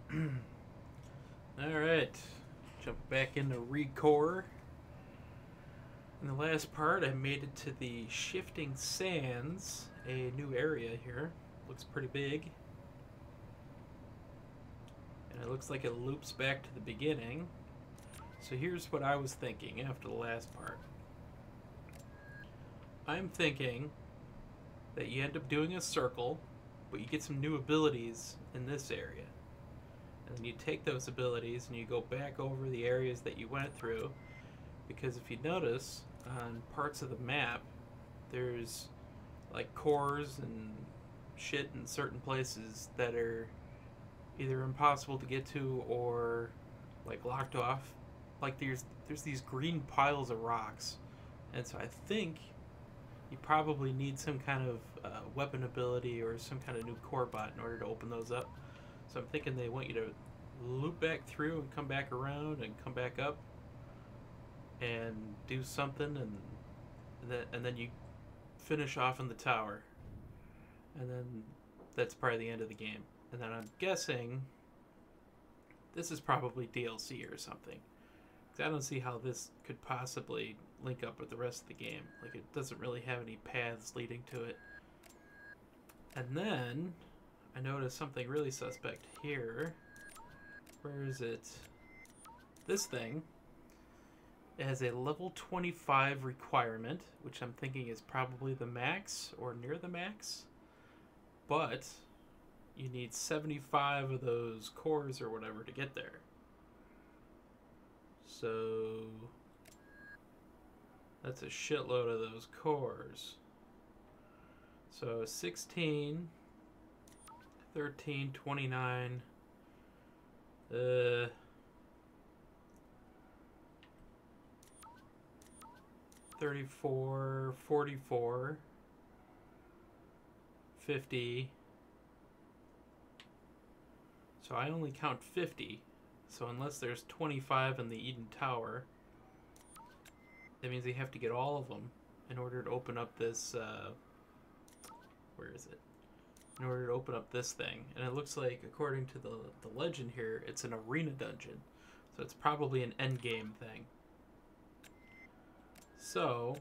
Alright, jump back into ReCore. In the last part, I made it to the Shifting Sands, a new area here. Looks pretty big. And it looks like it loops back to the beginning. So here's what I was thinking after the last part. I'm thinking that you end up doing a circle, but you get some new abilities in this area. And then you take those abilities and you go back over the areas that you went through. Because if you notice, on parts of the map, there's like cores and shit in certain places that are either impossible to get to or like locked off. Like there's these green piles of rocks, and so I think you probably need some kind of weapon ability or some kind of new core bot in order to open those up. So I'm thinking they want you to loop back through and come back around and come back up and do something, and then you finish off in the tower, and then that's probably the end of the game. And then I'm guessing this is probably DLC or something, because I don't see how this could possibly link up with the rest of the game. Like, it doesn't really have any paths leading to it. And then I noticed something really suspect here. Where is it? This thing. It has a level 25 requirement, which I'm thinking is probably the max or near the max. But you need 75 of those cores or whatever to get there. So that's a shitload of those cores. So 16, 13, 29, 34, 44, 50. So I only count 50. So unless there's 25 in the Eden Tower, that means you have to get all of them in order to open up this, where is it? In order to open up this thing. And it looks like, according to the legend here, it's an arena dungeon. So it's probably an endgame thing. So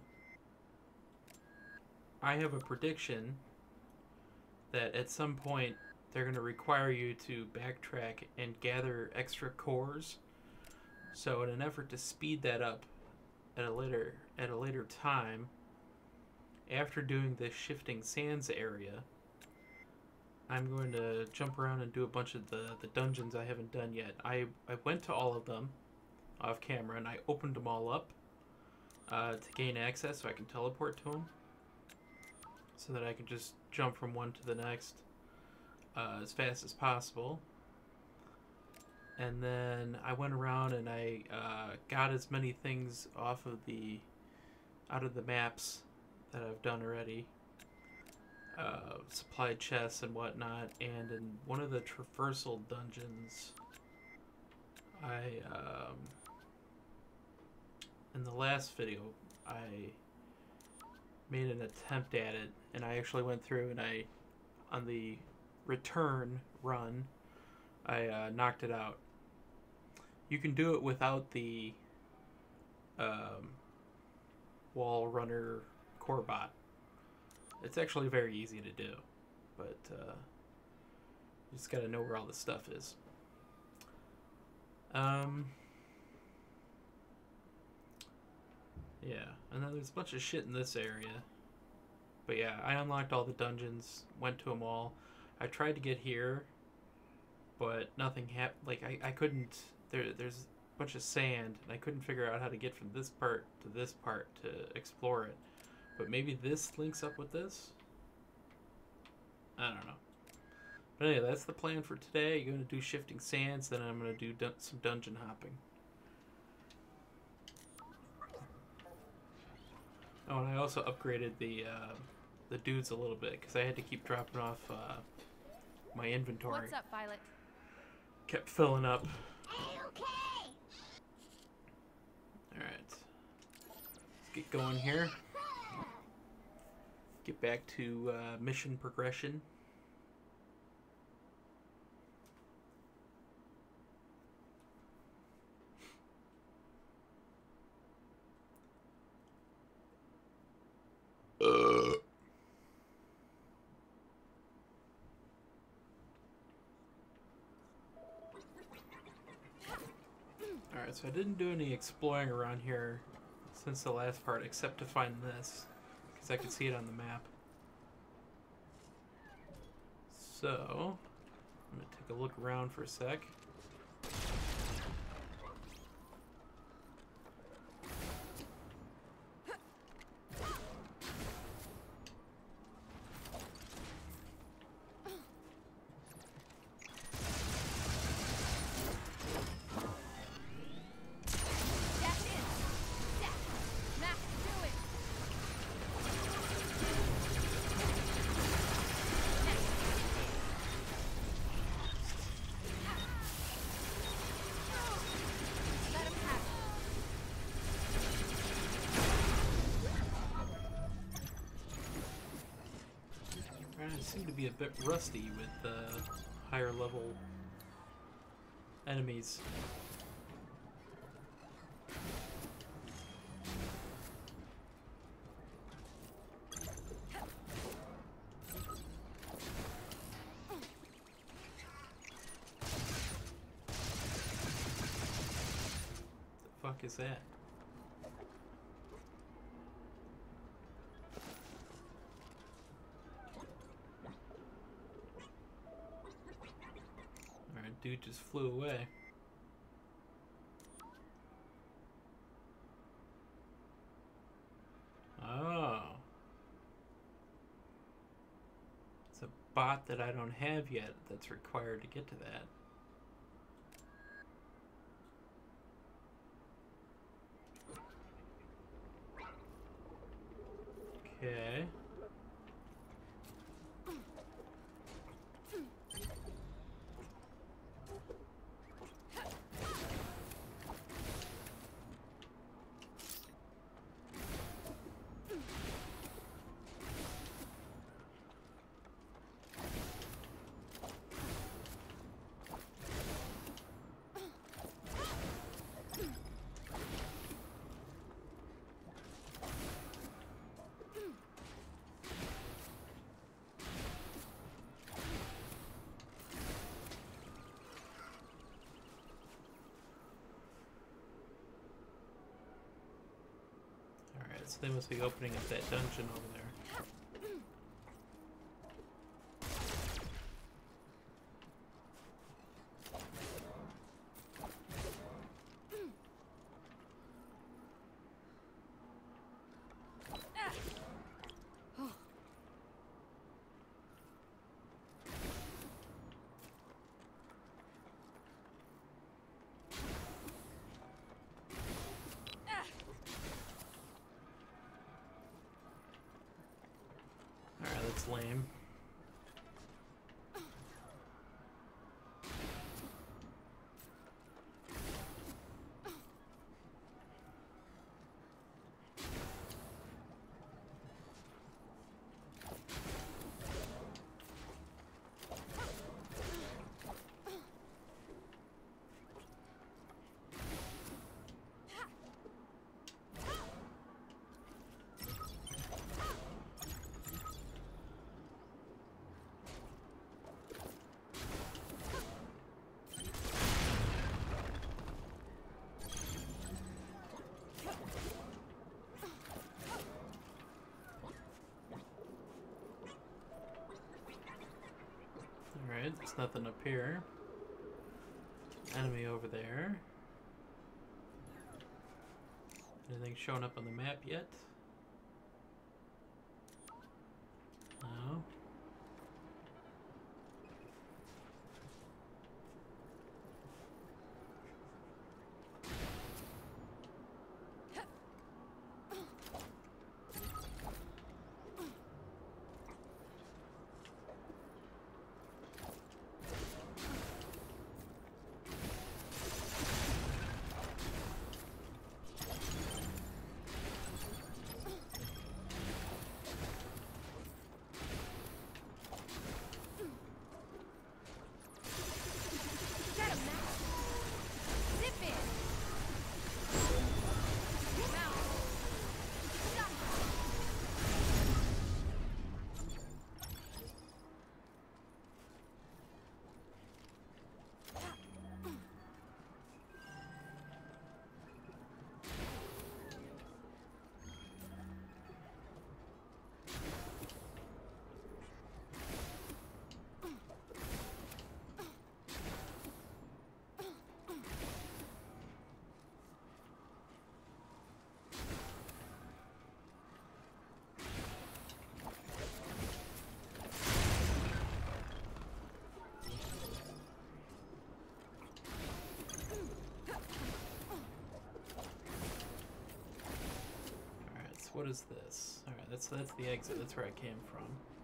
I have a prediction that at some point they're going to require you to backtrack and gather extra cores. So in an effort to speed that up at a later time, after doing this Shifting Sands area, I'm going to jump around and do a bunch of the dungeons I haven't done yet. I went to all of them off camera and I opened them all up to gain access so I can teleport to them, so that I can just jump from one to the next as fast as possible. And then I went around and I got as many things out of the maps that I've done already, supply chests and whatnot. And in one of the traversal dungeons, in the last video, I made an attempt at it, and I actually went through and on the return run, I knocked it out. You can do it without the wall runner core bot. It's actually very easy to do, but you just gotta know where all this stuff is. Yeah, and then there's a bunch of shit in this area. But yeah, I unlocked all the dungeons, went to them all. I tried to get here, but nothing happened. Like, I couldn't... There's a bunch of sand, and I couldn't figure out how to get from this part to this part to explore it. But maybe this links up with this? I don't know. But anyway, that's the plan for today. You're going to do Shifting Sands, then I'm going to do some dungeon hopping. Oh, and I also upgraded the dudes a little bit, because I had to keep dropping off my inventory. What's up, Violet? Kept filling up. Hey, okay. Alright. Let's get going here. Get back to mission progression. Alright, so I didn't do any exploring around here since the last part, except to find this, because I could see it on the map. So, I'm going to take a look around for a sec. I seem to be a bit rusty with higher level enemies. The fuck is that? Dude just flew away. Oh. It's a bot that I don't have yet that's required to get to that. Okay. So they must be opening up that dungeon over there. That's lame. Alright, there's nothing up here. Enemy over there. Anything showing up on the map yet? No. so what is this? Alright, that's the exit. That's where I came from.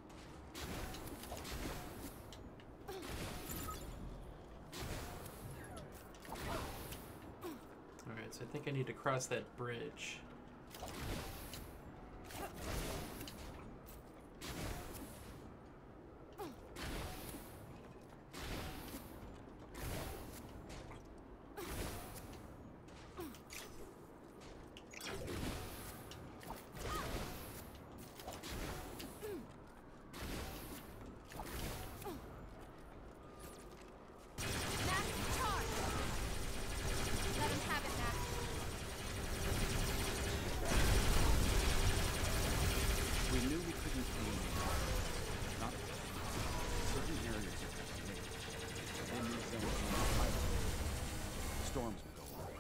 Alright, so I think I need to cross that bridge. Storms will go on.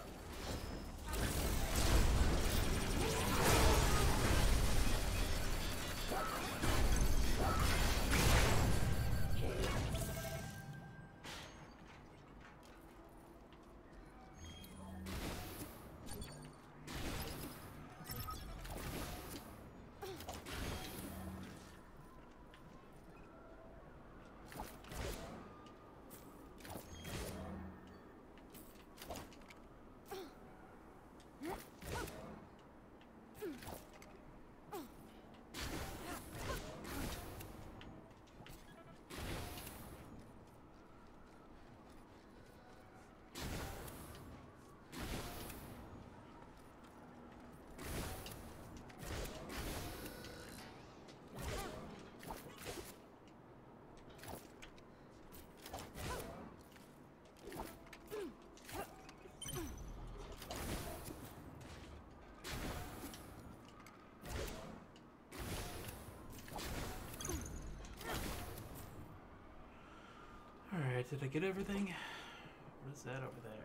Alright, did I get everything? What is that over there?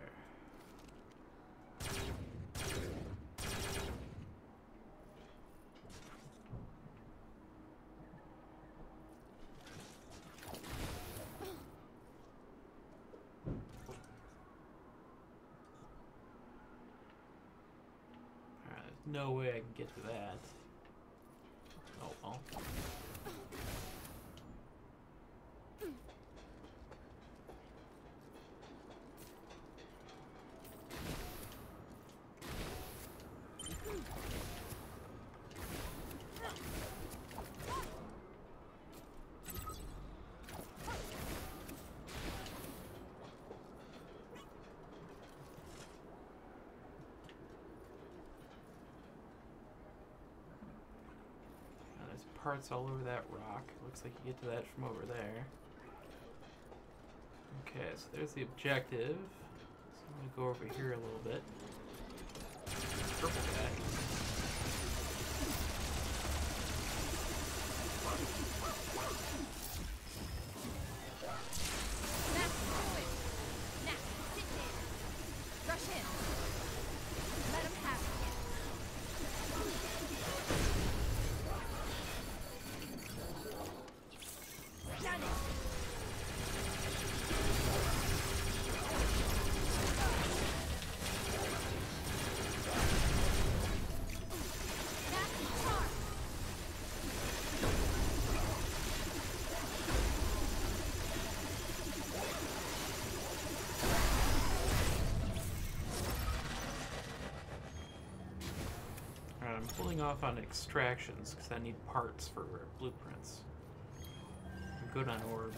Alright, there's no way I can get to that. Oh well. Parts all over that rock. Looks like you get to that from over there. Okay, so there's the objective. So I'm gonna go over here a little bit. Purple guy. I'm pulling off on extractions because I need parts for blueprints. I'm good on orbs.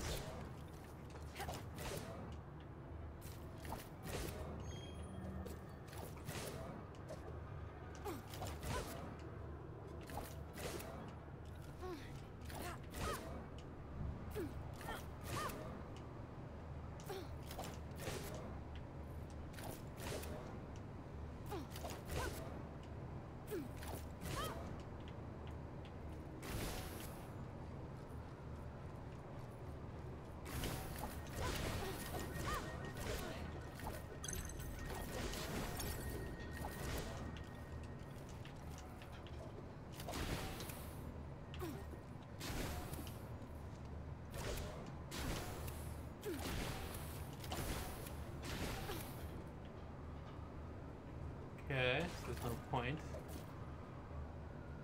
Okay, so there's no point.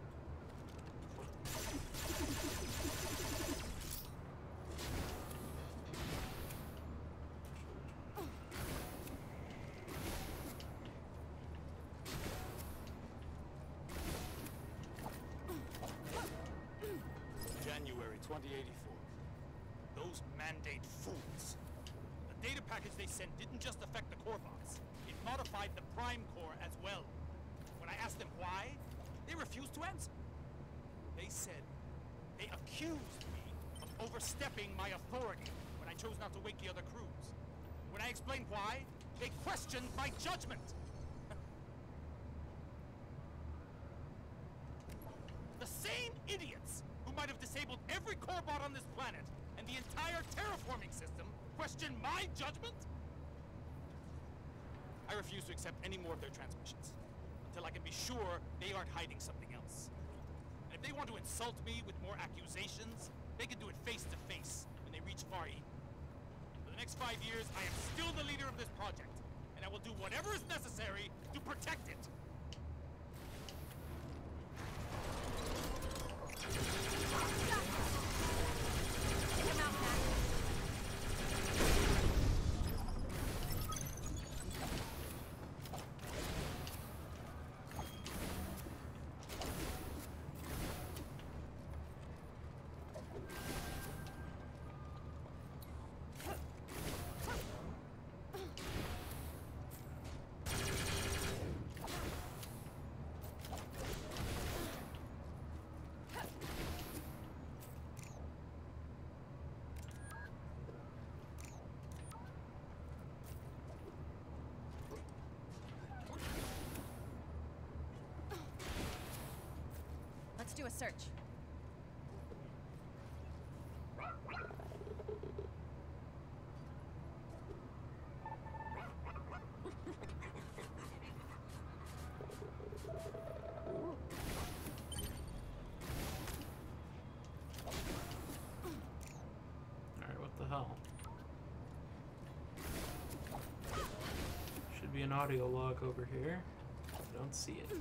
2084. Those mandate fools. The data package they sent didn't just affect the core bots. It modified the prime core as well. When I asked them why, they refused to answer. They said they accused me of overstepping my authority when I chose not to wake the other crews. When I explained why, they questioned my judgment. The same idiots who might have disabled every core bot on this planet and the entire terraforming system question my judgment? I refuse to accept any more of their transmissions until I can be sure they aren't hiding something else. And if they want to insult me with more accusations, they can do it face to face when they reach Far East. For the next 5 years, I am still the leader of this project, and I will do whatever is necessary to protect it. Let's do a search. Alright, what the hell? Should be an audio log over here. I don't see it.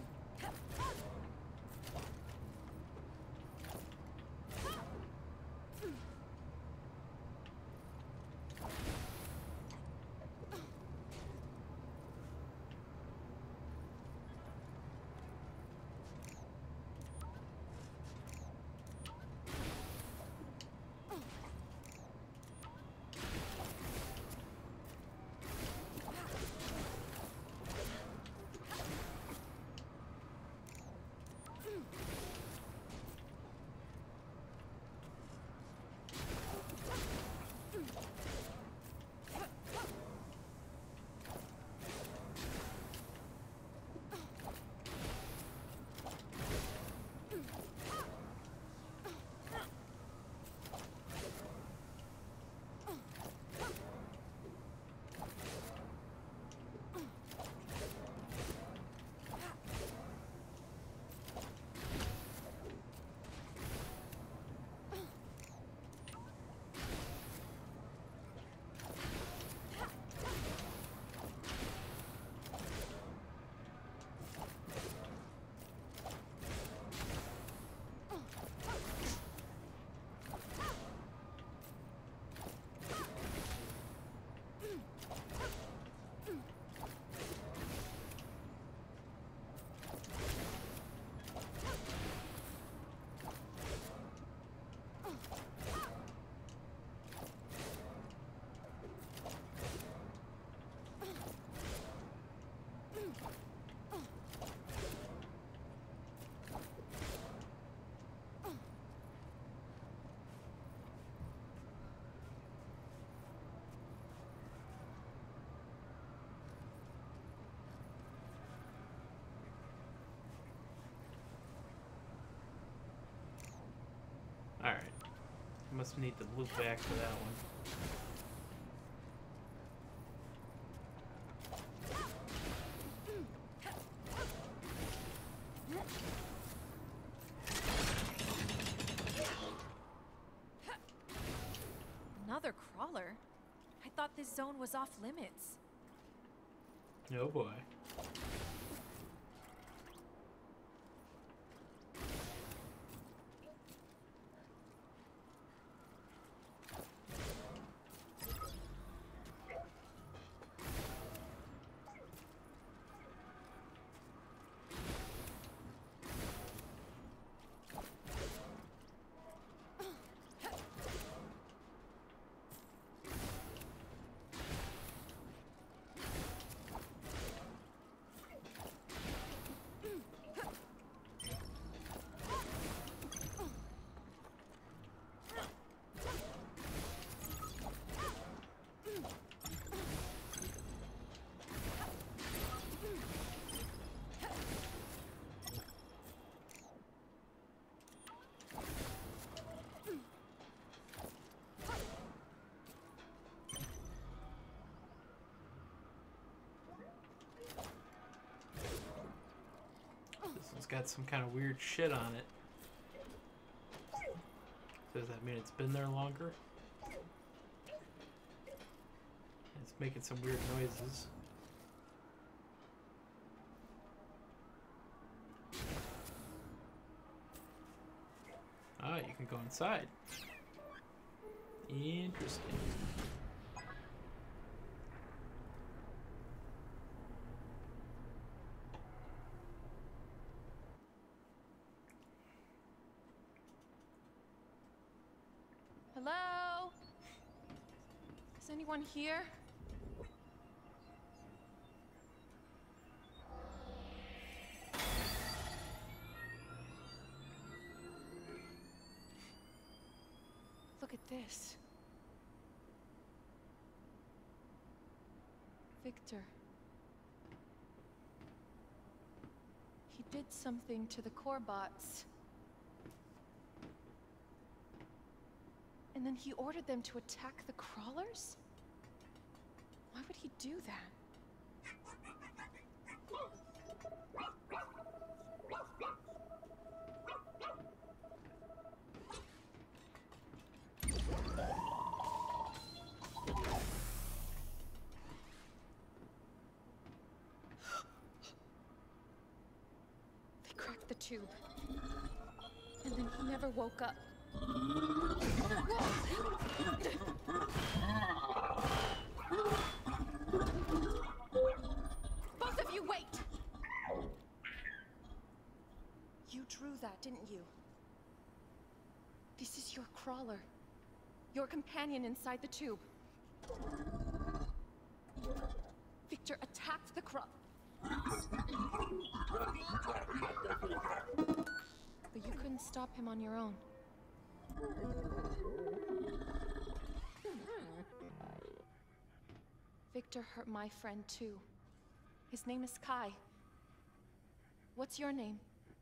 Alright. Must need to loop back to that one. Another crawler? I thought this zone was off limits. Oh boy. got some kind of weird shit on it. Does that mean it's been there longer? It's making some weird noises. Ah, you can go inside. Interesting. Hello? Is anyone here? Look at this. Victor. He did something to the core bots. And then he ordered them to attack the crawlers? Why would he do that? They cracked the tube. And then he never woke up. Both of you, wait! You drew that, didn't you? This is your crawler. Your companion inside the tube. Victor attacked the But you couldn't stop him on your own. Victor hurt my friend too. His name is Kai. What's your name?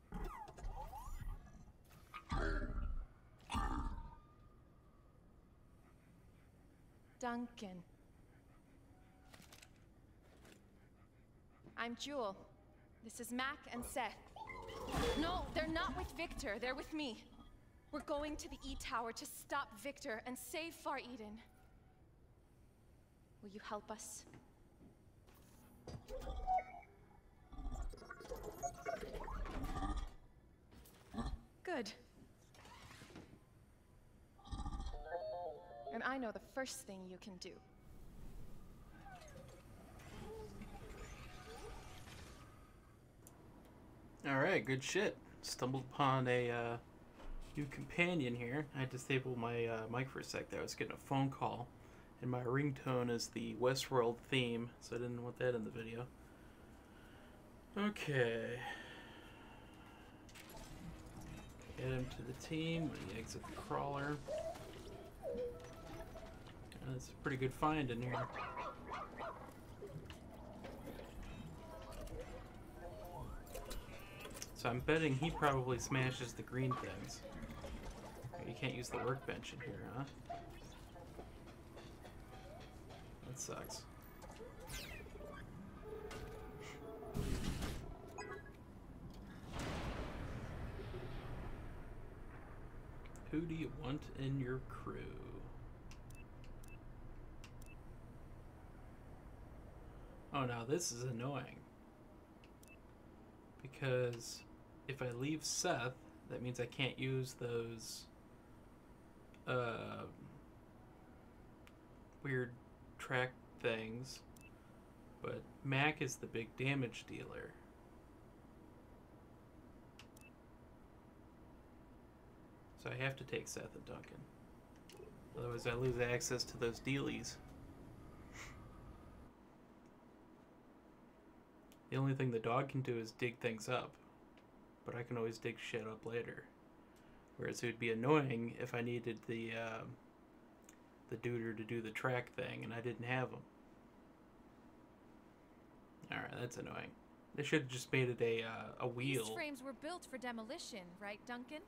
Duncan. I'm Jewel. This is Mac and Seth. No, they're not with Victor. They're with me. We're going to the E-Tower to stop Victor and save Far Eden. Will you help us? Good. And I know the first thing you can do. Alright, good shit. Stumbled upon a new companion here. I disabled my mic for a sec there. I was getting a phone call, and my ringtone is the Westworld theme, so I didn't want that in the video. Okay. Get him to the team when he exits the crawler. That's a pretty good find in here. So I'm betting he probably smashes the green things. You can't use the workbench in here, huh? That sucks. Who do you want in your crew? Oh, now this is annoying. Because if I leave Seth, that means I can't use those weird track things. But Mac is the big damage dealer. So I have to take Seth and Duncan. Otherwise I lose access to those dealies. The only thing the dog can do is dig things up. But I can always dig shit up later. Whereas it would be annoying if I needed the duder to do the track thing and I didn't have him. Alright, that's annoying. They should have just made it a wheel. These frames were built for demolition, right, Duncan?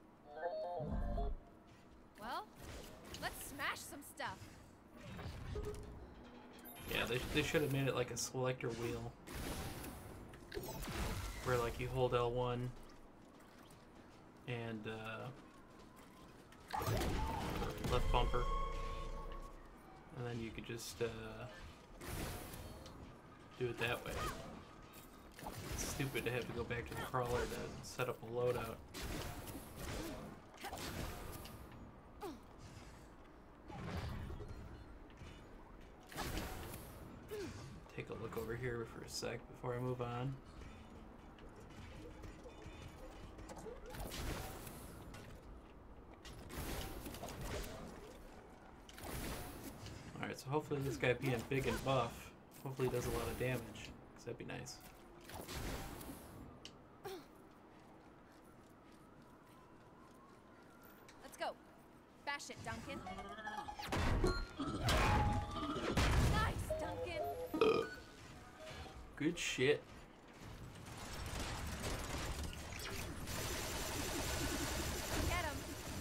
Well, let's smash some stuff. Yeah, they should have made it like a selector wheel. Where like you hold L1 and left bumper, and then you could just do it that way. It's stupid to have to go back to the crawler to set up a loadout. Take a look over here for a sec before I move on. Alright, so hopefully this guy being big and buff, hopefully he does a lot of damage, because that'd be nice. Let's go. Bash it, Duncan. Nice, Duncan. Good shit. Get him.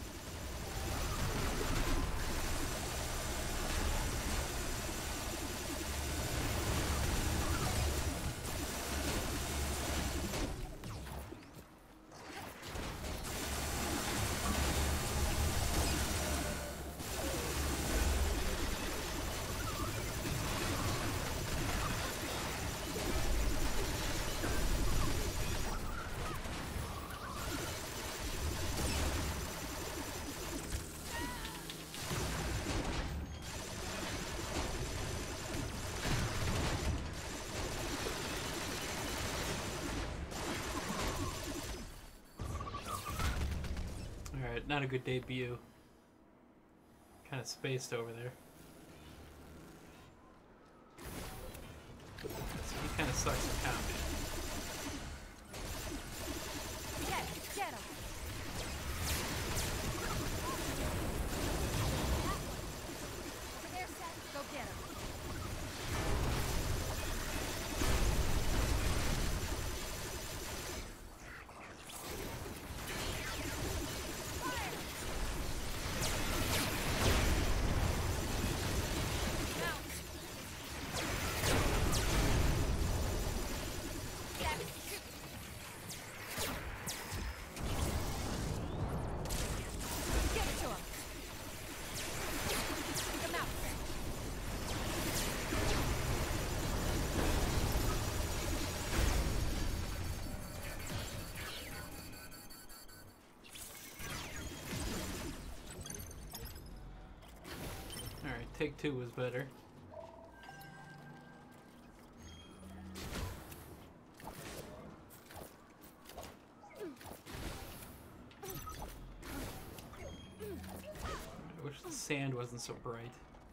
Alright, not a good debut. Kind of spaced over there. So he kind of sucks in combat. Get him. Over there, Seth. Go get him. Take two was better. I wish the sand wasn't so bright.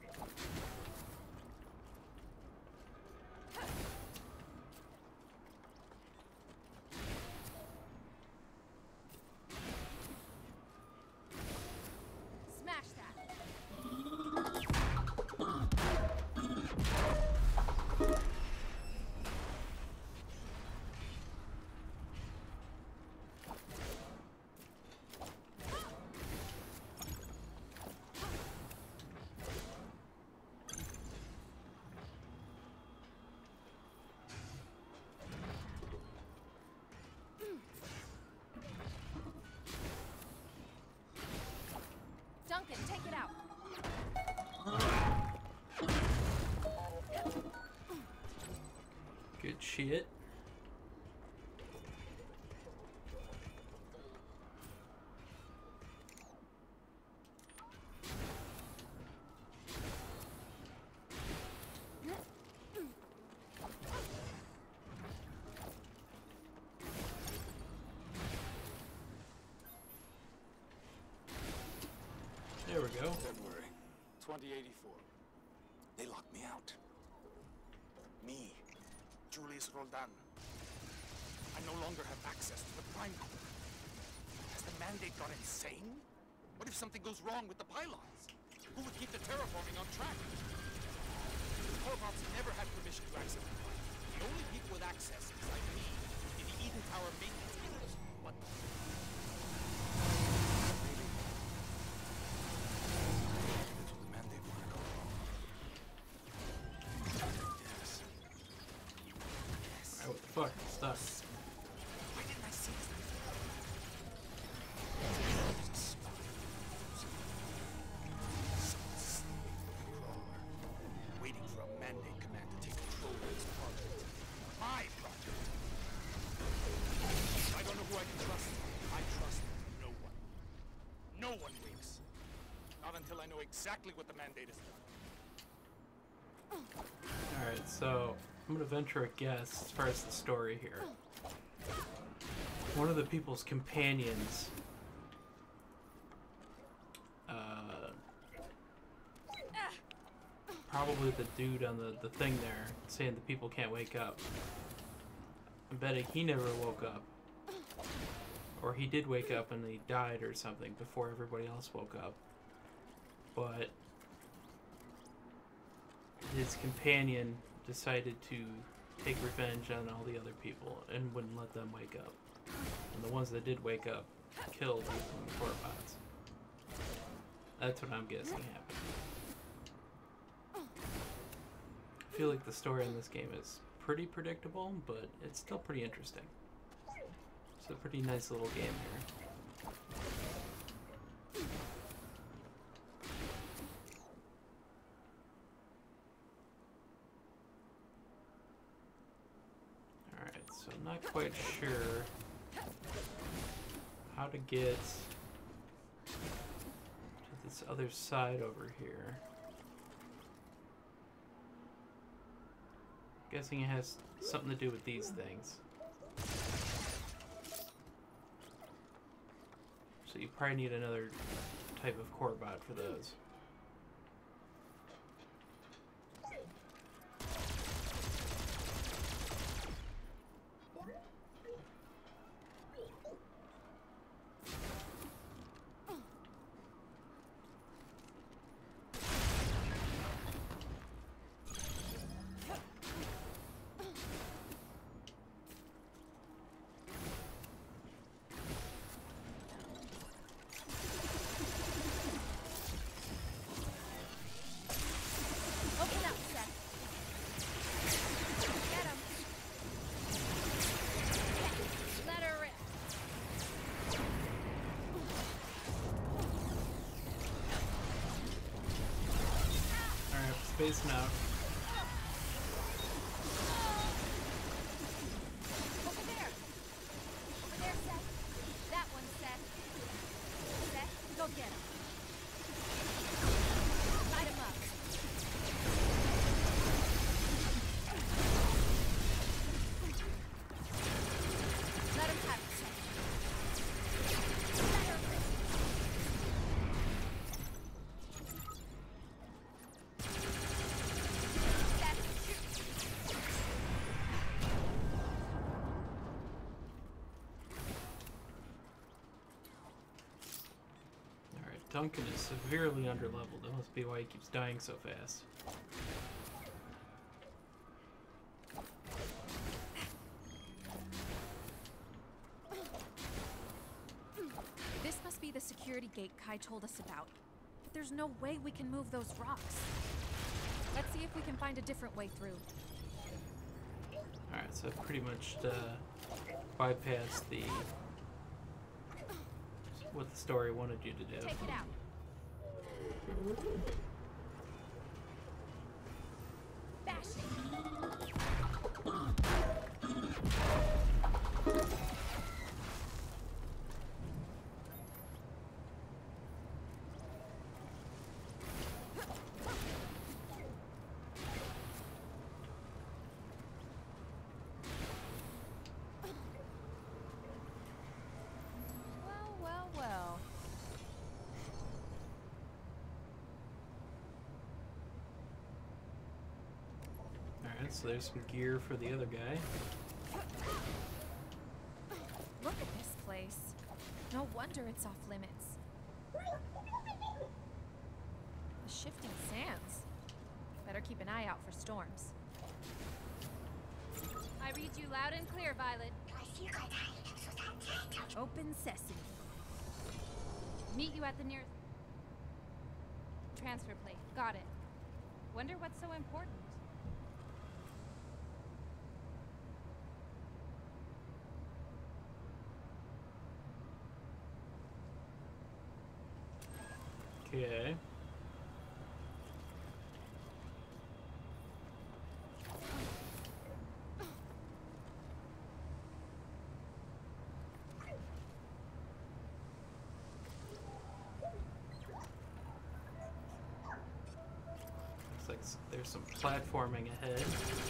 Smash that. Duncan, take it out. Good shit. There we go. February 2084. They locked me out. Me, Julius Roldan. I no longer have access to the Prime Core. Has the mandate gone insane? What if something goes wrong with the pylons? Who would keep the terraforming on track? The Corvots never had permission to access the Prime. The only people with access is like me in the Eden Tower maintenance meters. What? That's what the mandate wanted all along. Yes. Alright, what the fuck? Stuck. Why didn't I see this before? Mandate command to take control of this project. My project. I don't know who I can trust. I trust no one. No one winks. Not until I know exactly what the mandate is done. Alright, so I'm gonna venture a guess as far as the story here. One of the people's companions probably the dude on the thing there saying the people can't wake up. I'm betting he never woke up. Or he did wake up and he died or something before everybody else woke up. But his companion decided to take revenge on all the other people and wouldn't let them wake up. And the ones that did wake up killed the Corebots. That's what I'm guessing happened. I feel like the story in this game is pretty predictable, but it's still pretty interesting. It's a pretty nice little game here. Alright, so I'm not quite sure how to get to this other side over here. Guessing it has something to do with these things. So you probably need another type of Corebot for those. Spacing out. Over there! Over there, Seth! That one, Seth! Seth, go get him! Light him up! Let him have it, Seth! Let her rip! Duncan is severely underleveled. That must be why he keeps dying so fast. This must be the security gate Kai told us about. But there's no way we can move those rocks. Let's see if we can find a different way through. Alright, so I've pretty much bypassed the what the story wanted you to do. Take it out. Bash it. Well. Alright, so there's some gear for the other guy. Look at this place. No wonder it's off limits. The shifting sands. Better keep an eye out for storms. I read you loud and clear, Violet. Open sesame. Meet you at the nearest transfer plate. Got it. Wonder what's so important. Okay. like there's some platforming ahead.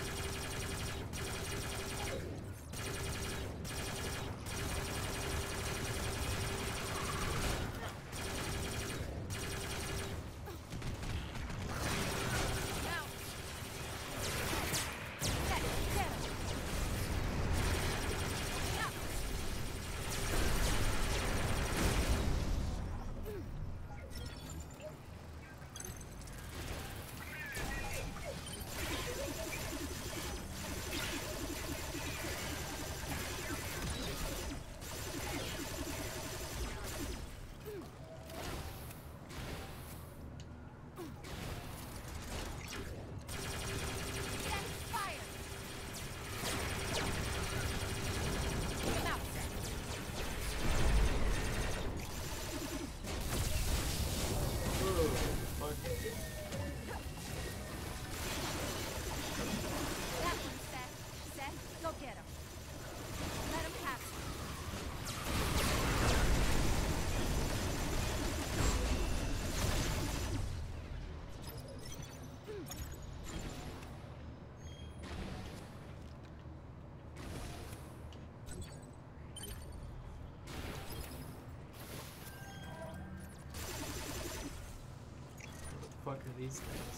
What the fuck are these things?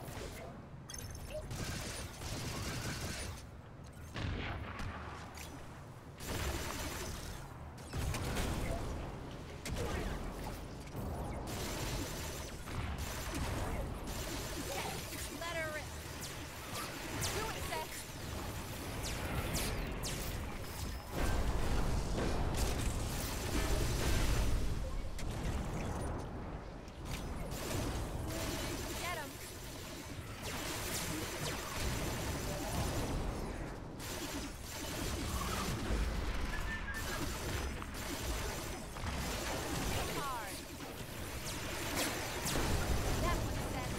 Let her rip. Do it, Seth. Get him. Hard. That one's Seth.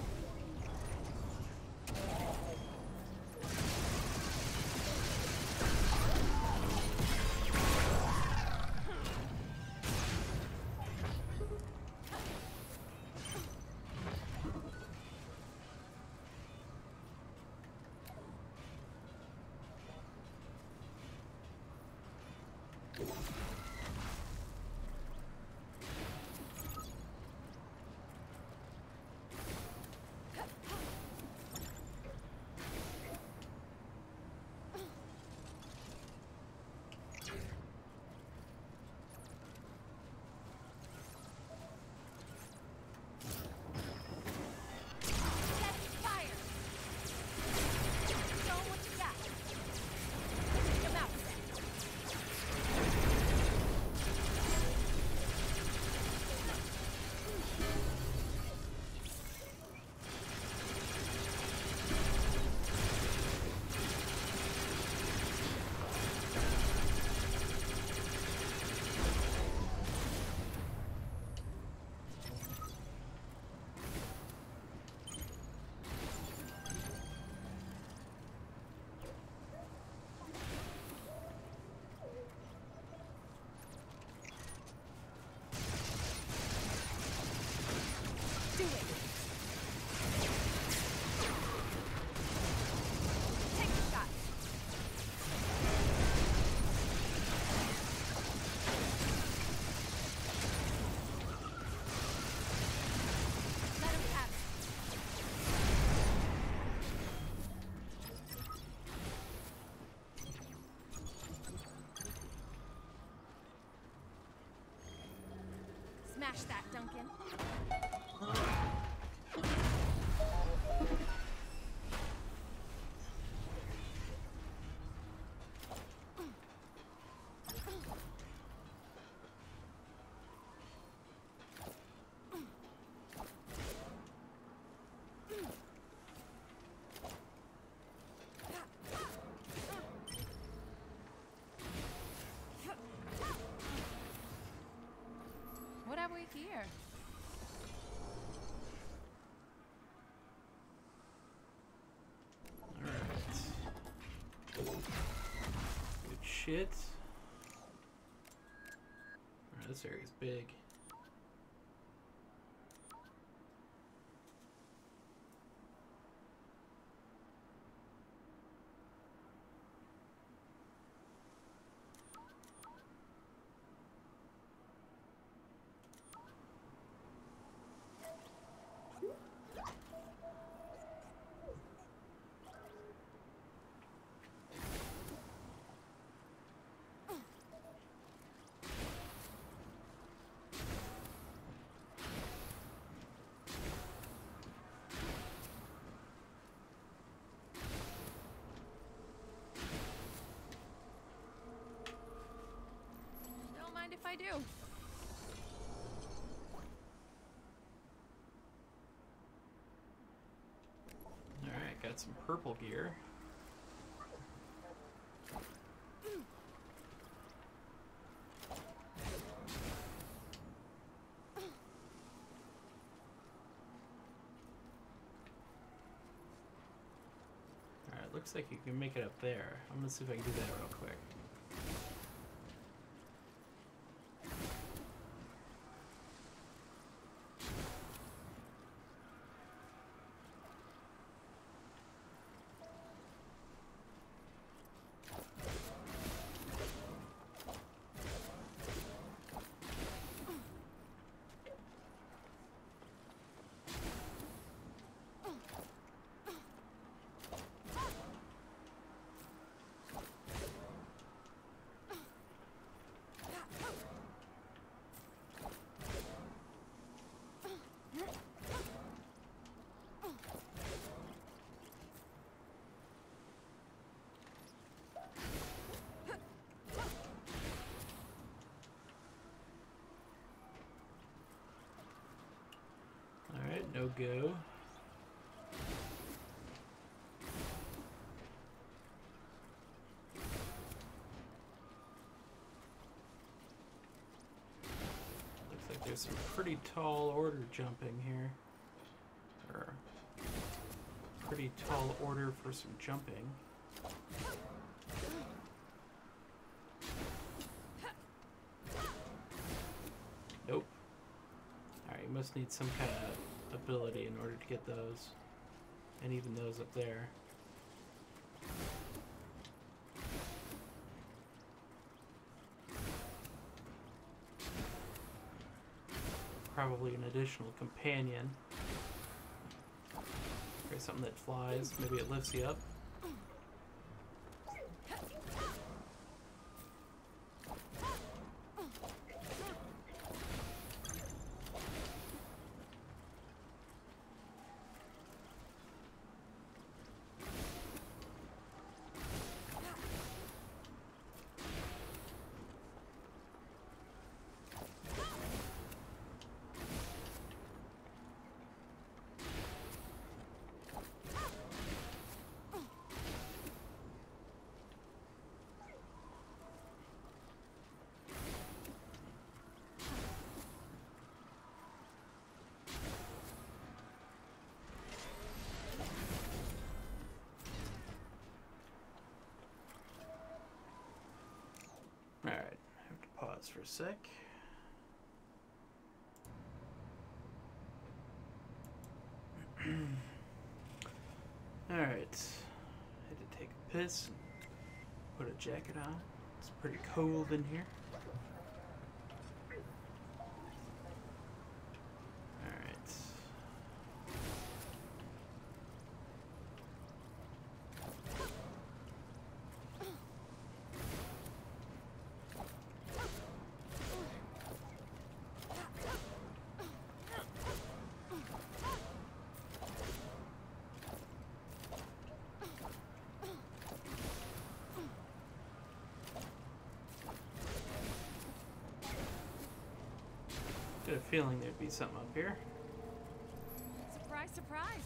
Set fire. Show 'em what you got. Take 'em out, Seth. Do it. Take the shot. Let him have it. Smash that, Duncan. What have we here? Alright. Good shit. Alright, this area's big. I do? Alright, got some purple gear. Alright, looks like you can make it up there. I'm gonna see if I can do that real quick. Alright, no go. Looks like there's some pretty tall order jumping here. Or pretty tall order for some jumping. Nope. Alright, you must need some kind of ability in order to get those. And even those up there. Probably an additional companion. Or something that flies. Maybe it lifts you up. Alright, I have to pause for a sec. Alright, had to take a piss and put a jacket on. It's pretty cold in here. Alright. Got a feeling there'd be something up here. Surprise, surprise.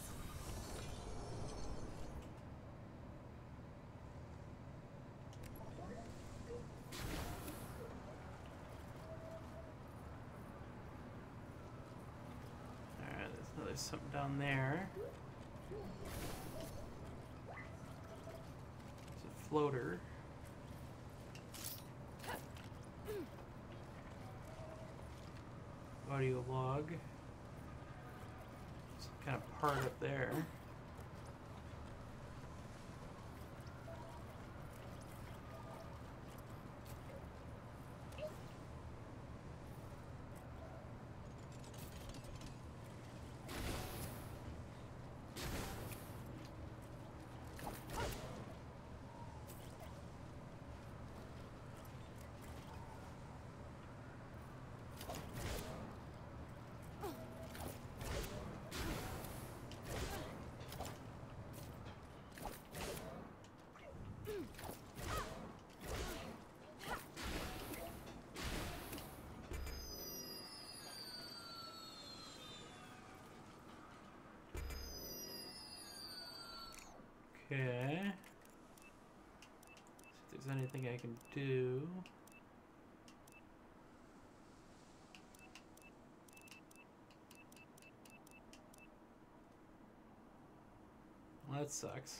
Alright, there's something down there. It's a floater. Audio log. Some kind of part up there. Okay. See if there's anything I can do. Well, that sucks.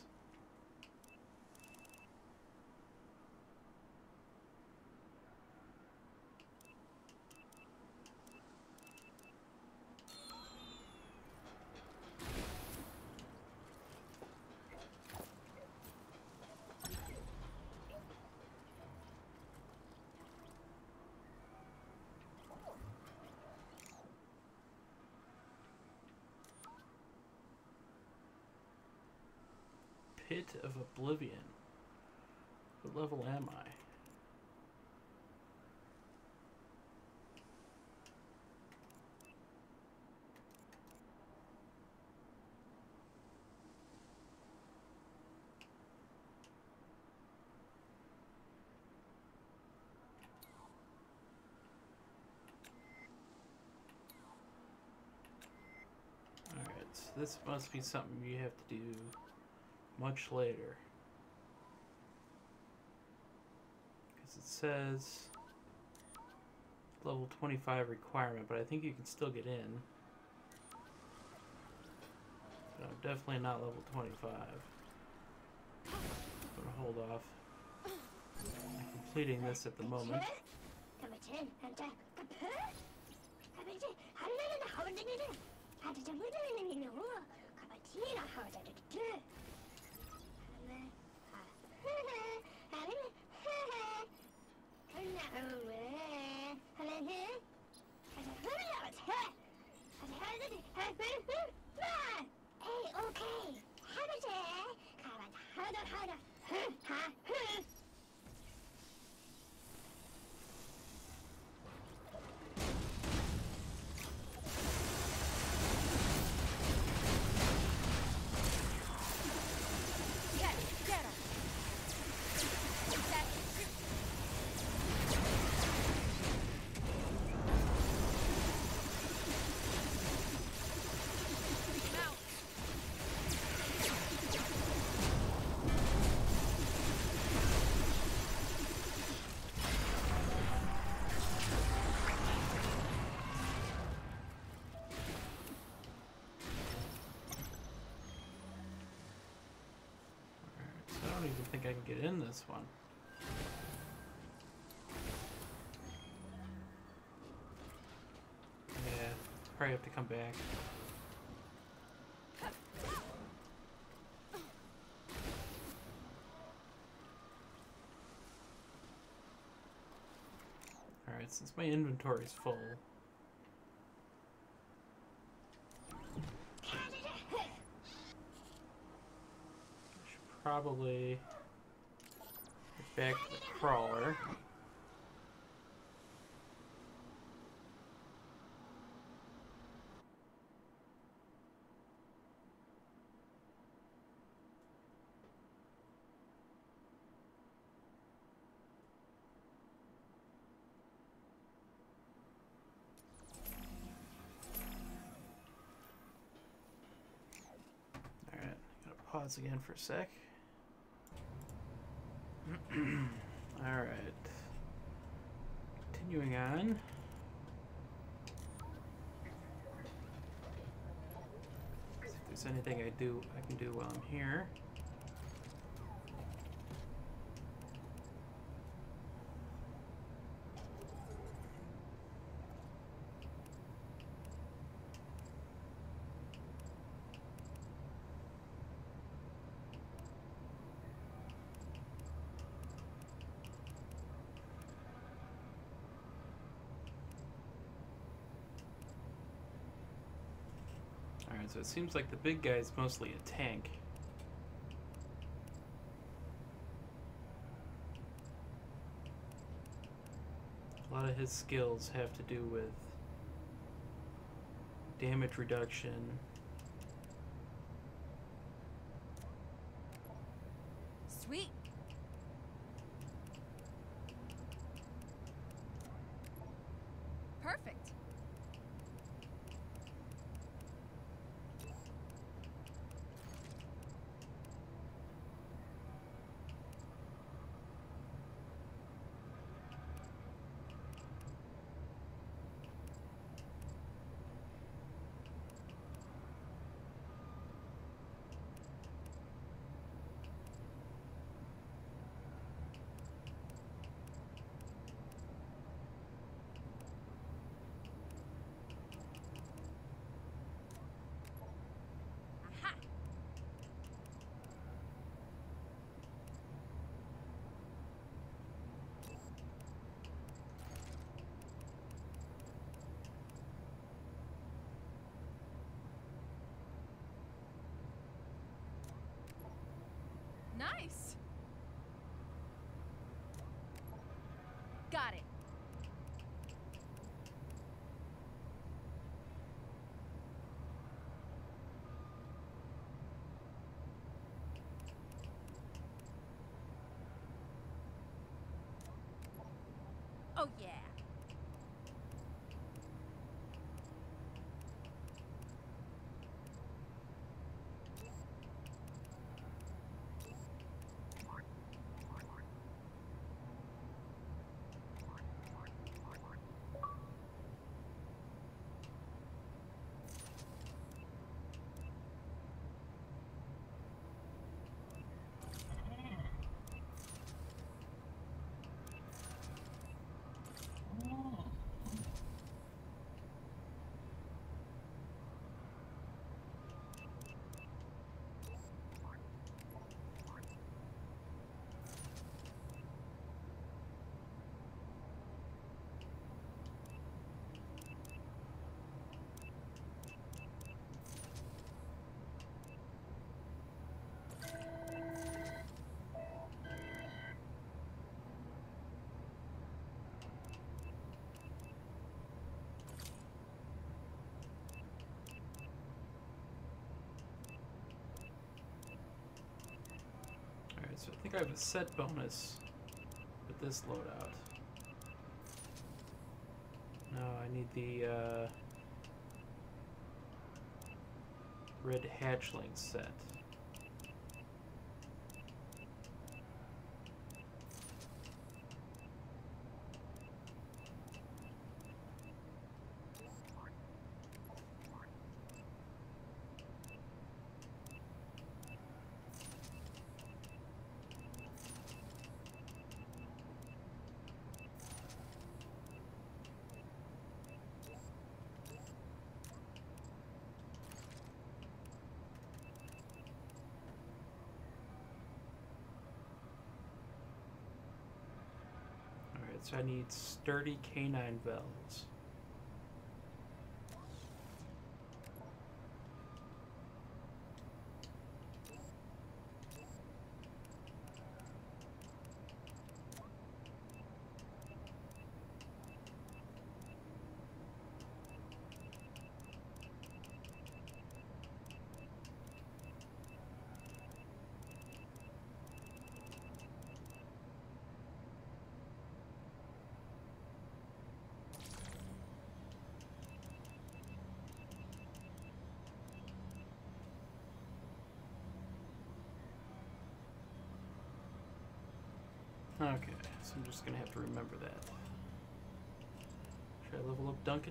Pit of Oblivion. What level am I? Alright, so this must be something you have to do much later. Because it says level 25 requirement, but I think you can still get in. But I'm definitely not level 25. I'm gonna hold off on completing this at the moment. I don't even think I can get in this one. Yeah, probably have to come back. Alright, since my inventory is full, probably get back to the crawler. Alright, gotta pause again for a sec. Alright. Continuing on. See if there's anything I can do while I'm here. Alright, so it seems like the big guy is mostly a tank. A lot of his skills have to do with damage reduction. Sweet. Perfect. Nice. Got it. Oh yeah. Alright, so I think I have a set bonus with this loadout. No, I need the red hatchling set. So I need sturdy canine valves. Okay, so I'm just gonna have to remember that. Should I level up Duncan?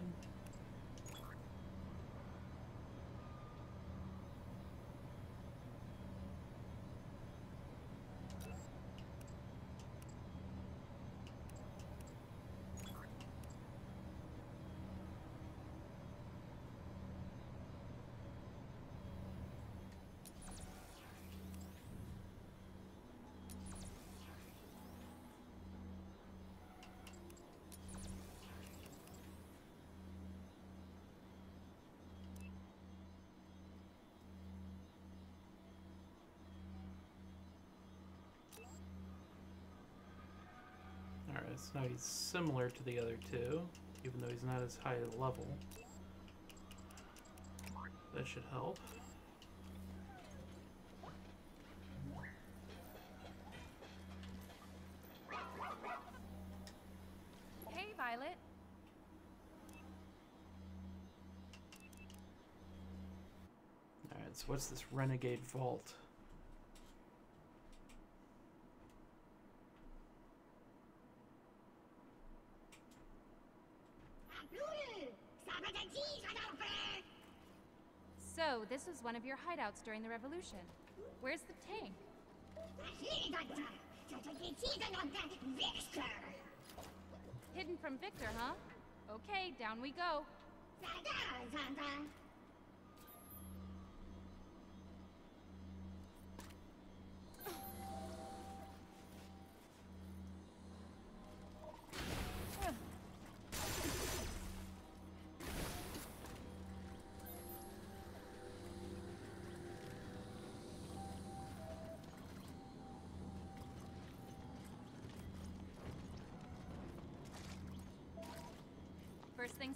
Alright, so now he's similar to the other two, even though he's not as high a level. That should help. Hey, Violet. Alright, so what's this renegade vault? So, this was one of your hideouts during the revolution. Where's the tank? Hidden from Victor, huh? Okay, down we go.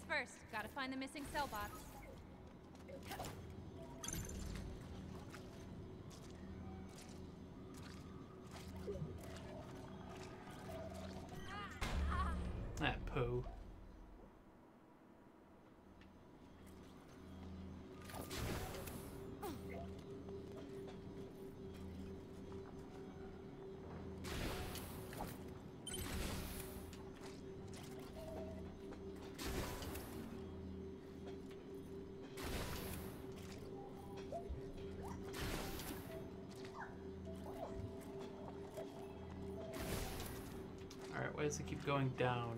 first. Gotta find the missing cell box. That poo. Alright, why does it keep going down?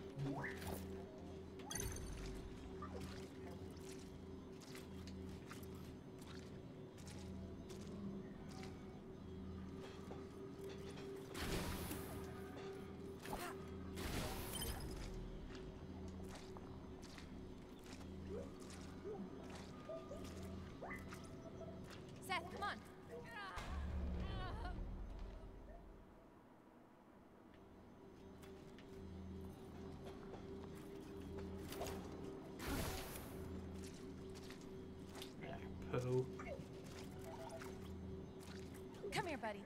Seth, come on. Poo. Come here, buddy.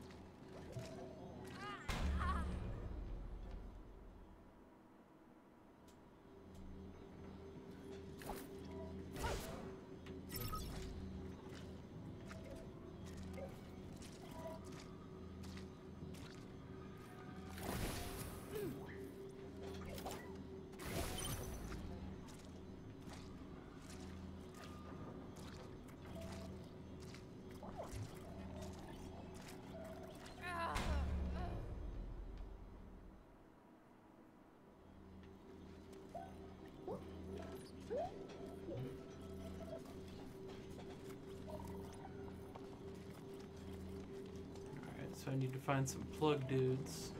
Alright, so I need to find some plug dudes.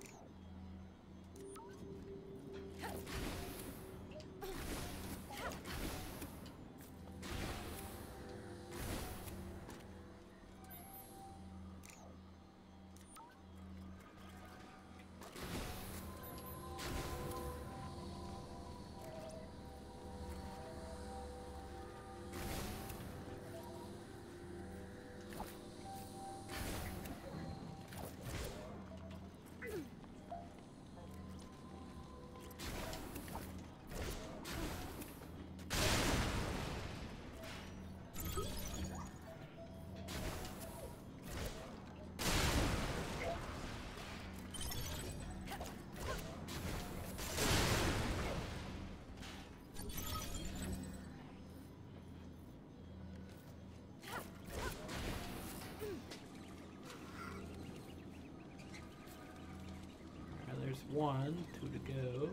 There's 1, 2 to go.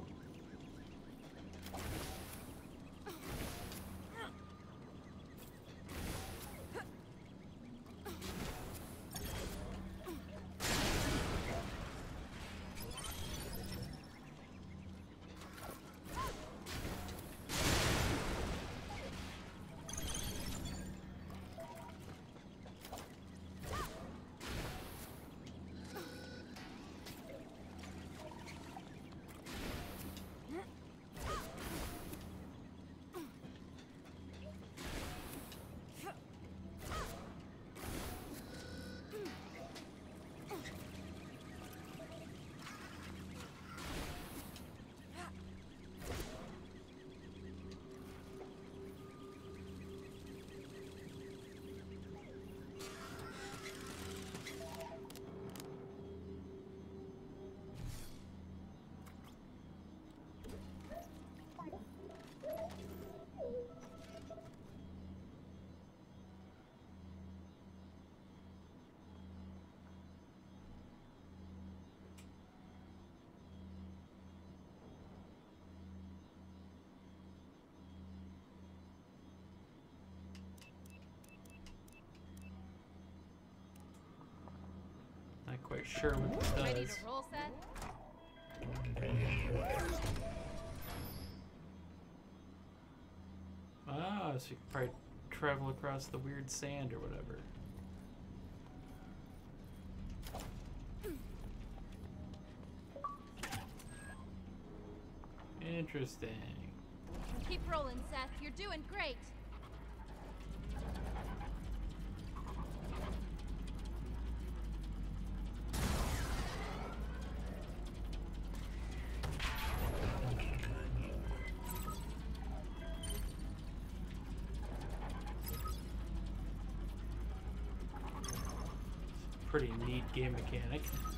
Not quite sure what this does. Ready to roll, Seth? Ah, so you can probably travel across the weird sand or whatever. Interesting. Keep rolling, Seth. You're doing great. Pretty neat game mechanic.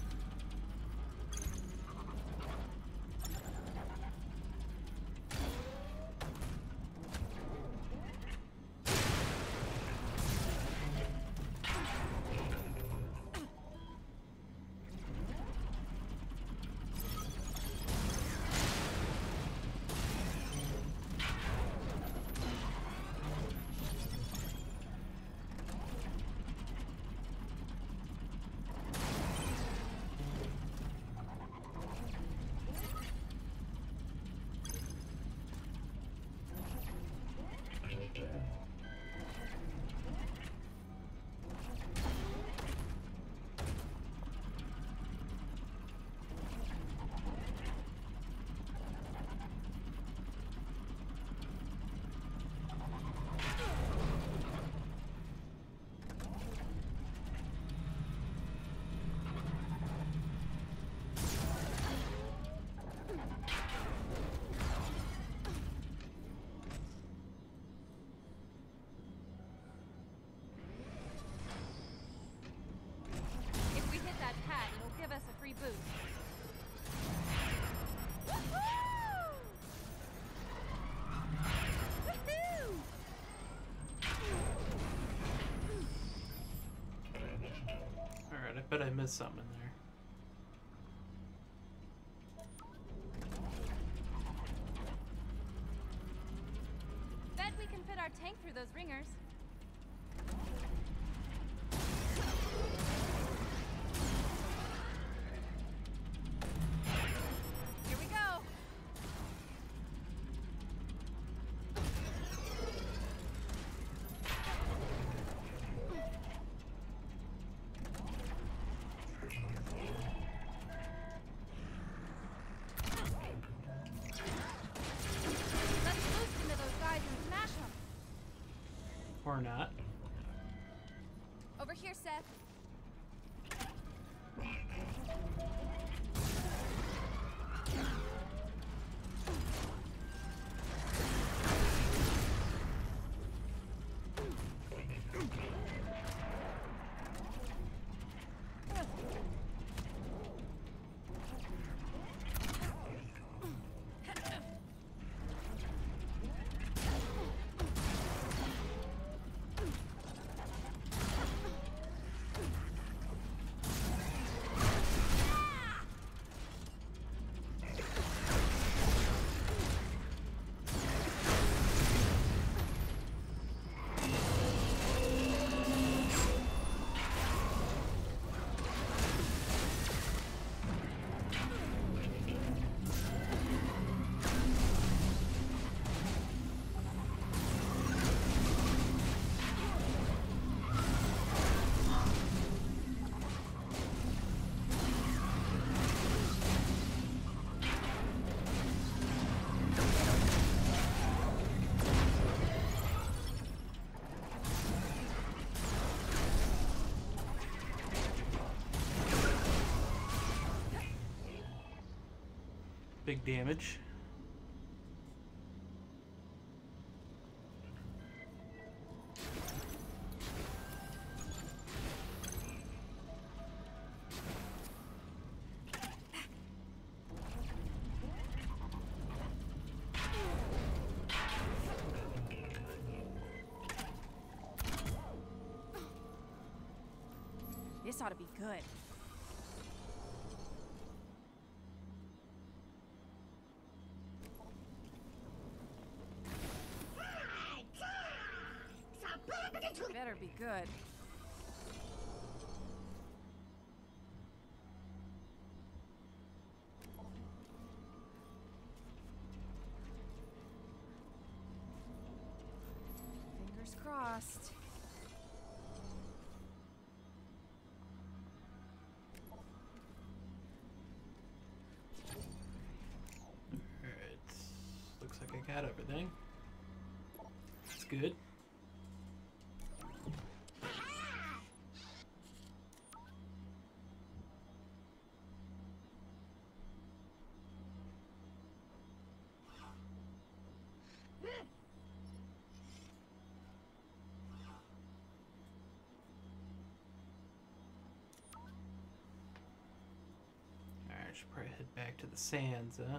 Alright, I bet I missed something in there. Bet we can fit our tank through those ringers. Here we go. Let's boost into those guys and smash them. Or not. Over here, Seth. Big damage. This ought to be good. Better be good. Fingers crossed. Alright. Looks like I got everything. good. Alright, I should probably head back to the sands, huh?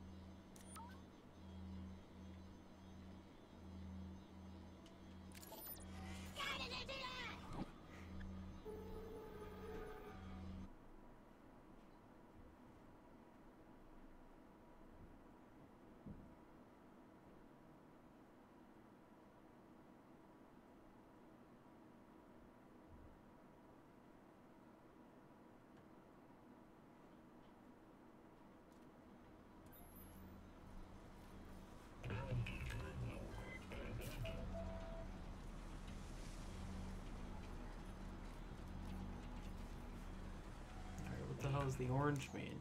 What the hell does the orange mean?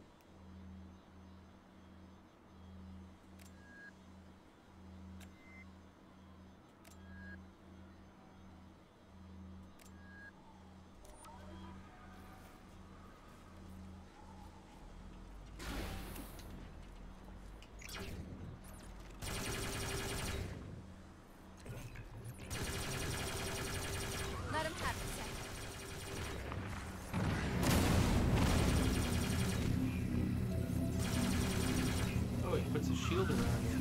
Let him have it, Seth. Oh, he puts a shield around him.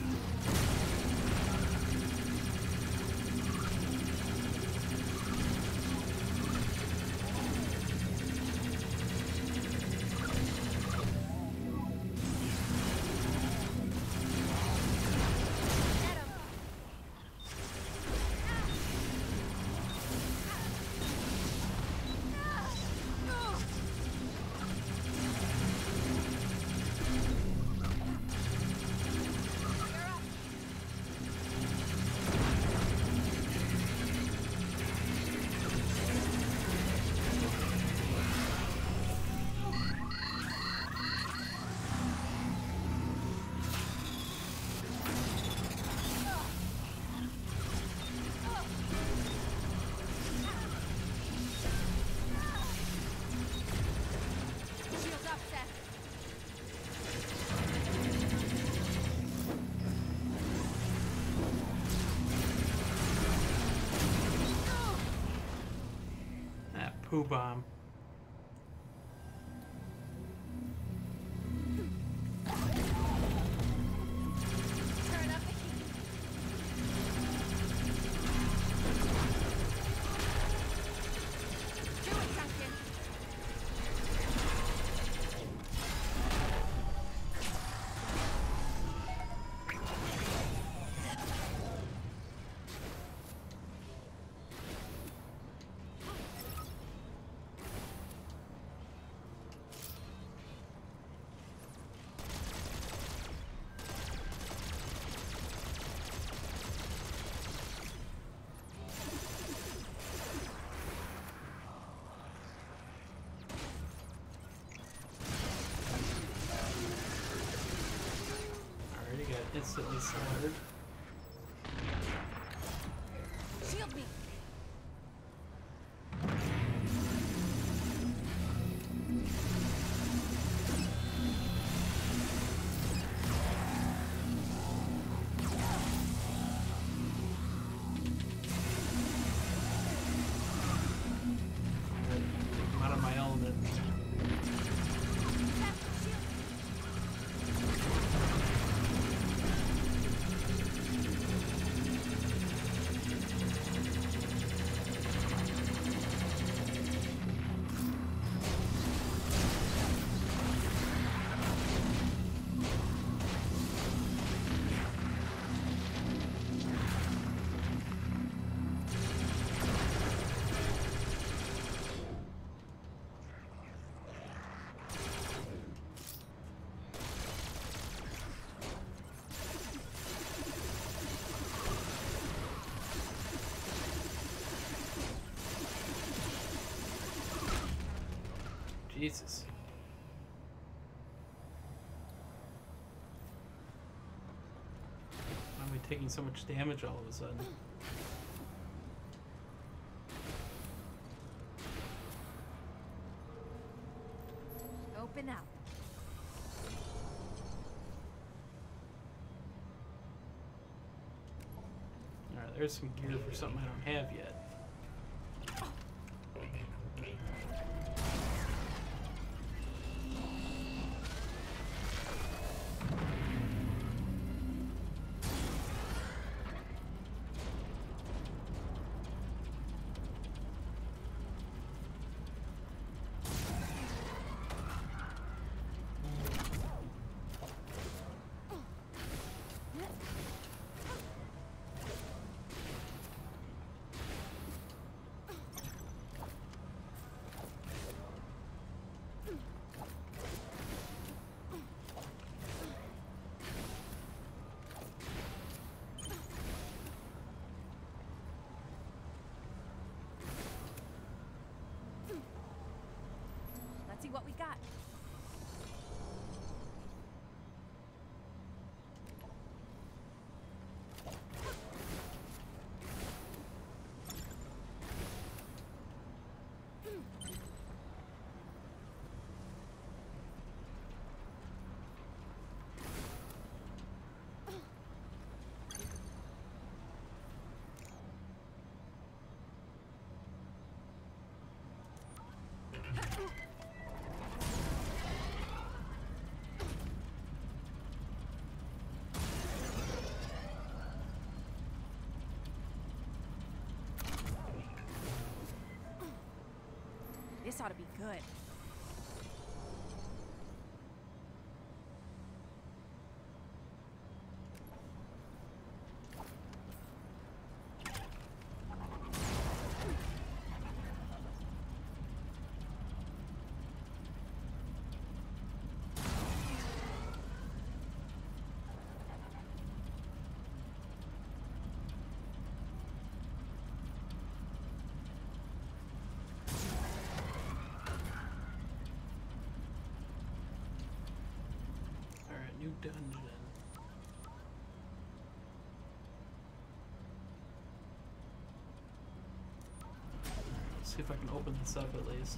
Get him. You're up. Shields up, Seth. That poo bomb. Turn up the heat. Do it, Duncan. Already got instantly slaughtered. Shield me. I'm out of my element. Seth, shield me. Jesus. Why don't we taking so much damage all of a sudden? Open up. Alright, there's some gear for something I don't have yet. Let's see what we got. This ought to be good. New dungeon. Let's see if I can open this up at least.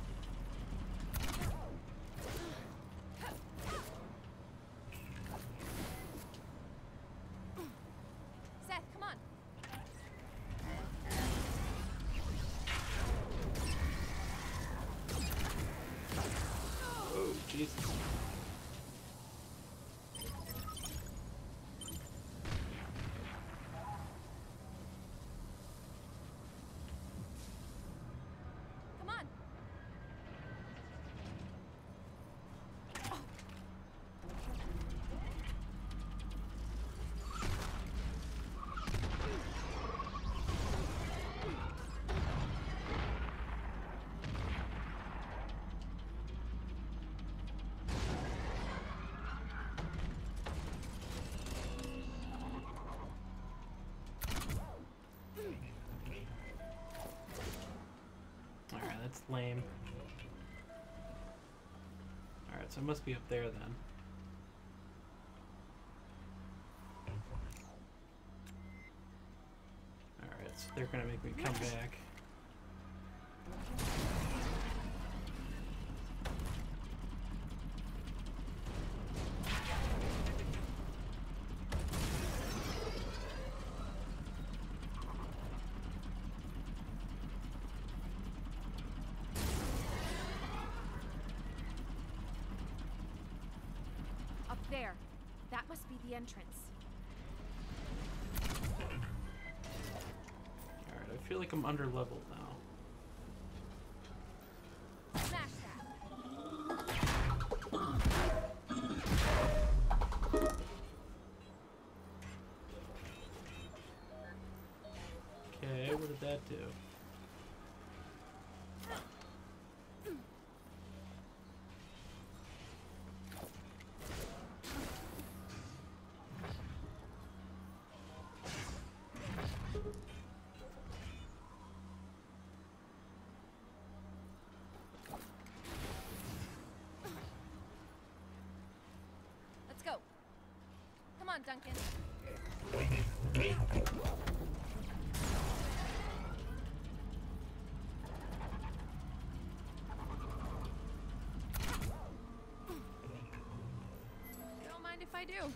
Seth, come on. Oh, Jesus. That's lame. Alright, so it must be up there then. Alright, so they're gonna make me come back. There. That must be the entrance. Alright, I feel like I'm under leveled now. Smash that. Okay, what did that do? Let's go. Come on, Duncan. Don't mind if I do.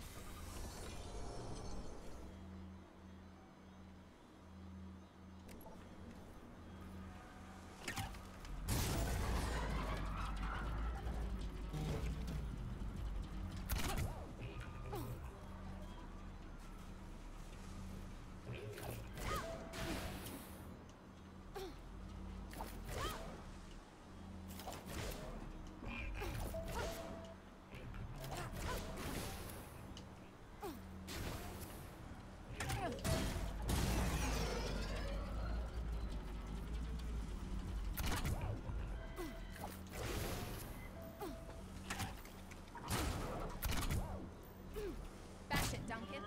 Bash it, Duncan.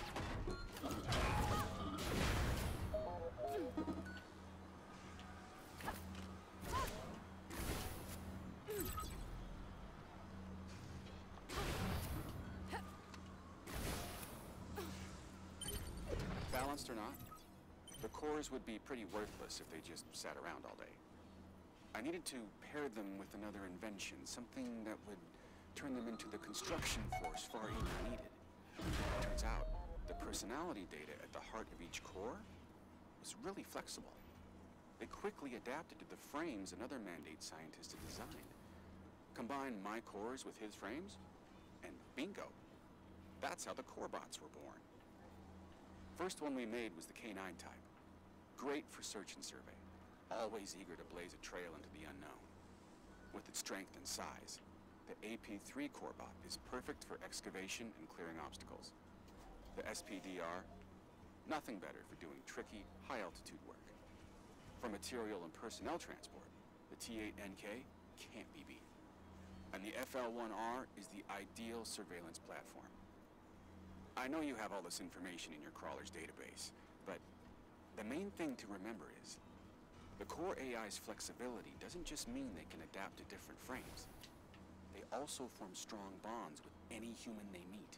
Balanced or not, the cores would be pretty worthless if they just sat around all day. I needed to pair them with another invention, something that would turn them into the construction force far Eagle needed. Turns out, the personality data at the heart of each core was really flexible. They quickly adapted to the frames another Mandate scientist had designed. Combine my cores with his frames, and bingo. That's how the core bots were born. First one we made was the K9 type. Great for search and survey, always eager to blaze a trail into the unknown. With its strength and size, the AP3 core bot is perfect for excavation and clearing obstacles. The SPDR, nothing better for doing tricky, high-altitude work. For material and personnel transport, the T8NK can't be beat. And the FL1R is the ideal surveillance platform. I know you have all this information in your crawler's database, but the main thing to remember is the core AI's flexibility doesn't just mean they can adapt to different frames. They also form strong bonds with any human they meet.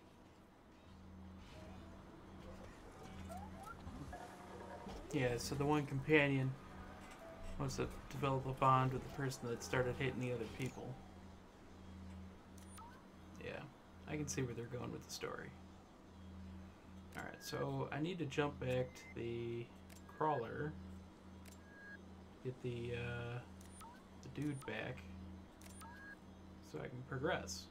Yeah, so the one companion was to develop a bond with the person that started hitting the other people. Yeah, I can see where they're going with the story. Alright, so I need to jump back to the crawler, get the dude back, so I can progress.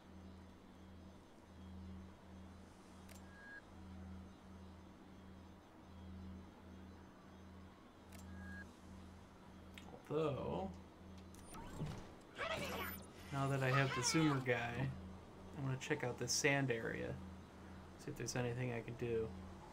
Although, now that I have the zoomer guy, I'm going to check out this sand area, see if there's anything I can do.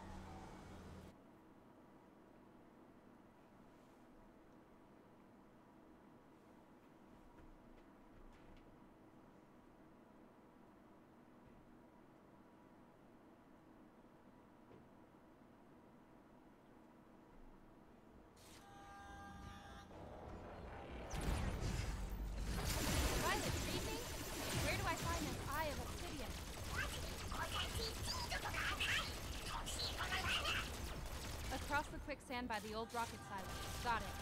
Across the quicksand by the old rocket silo. Got it.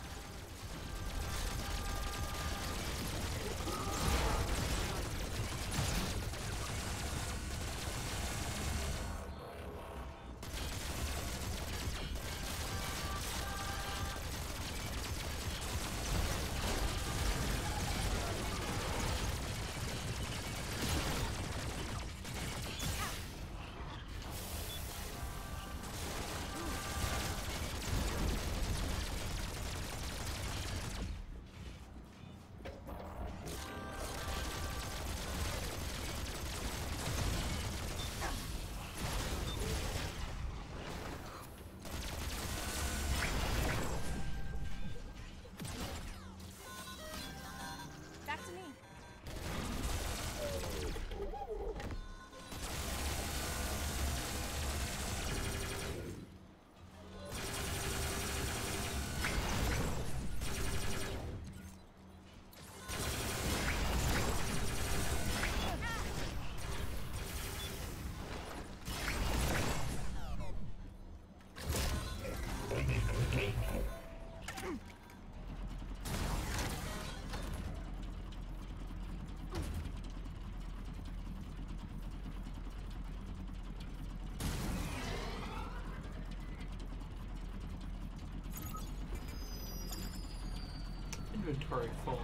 inventory full.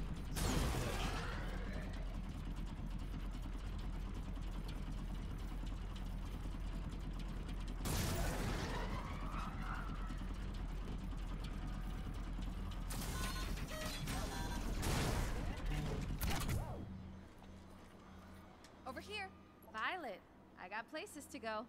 Over here. Violet, I got places to go.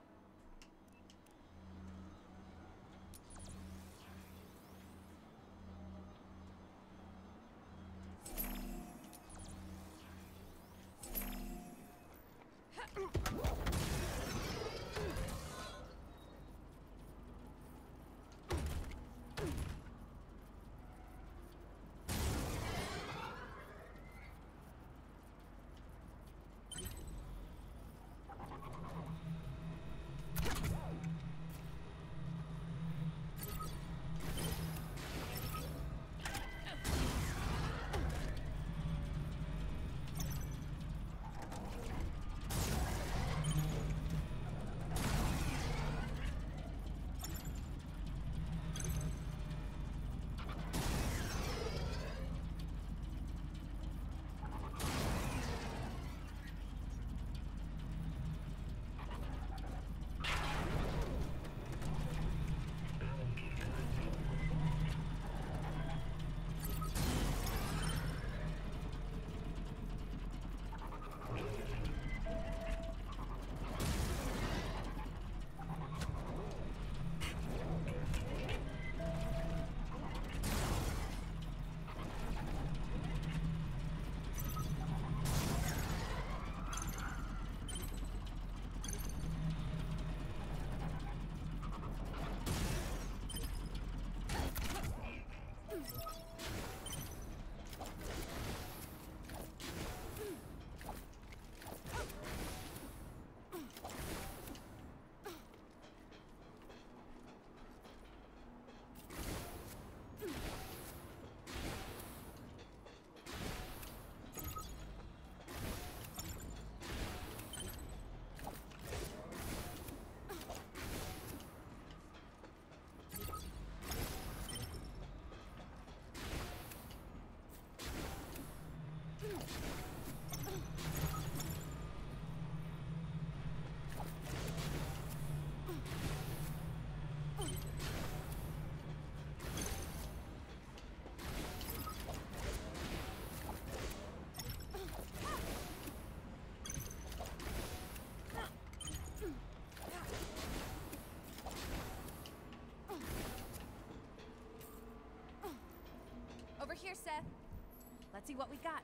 Over here, Seth. Let's see what we got.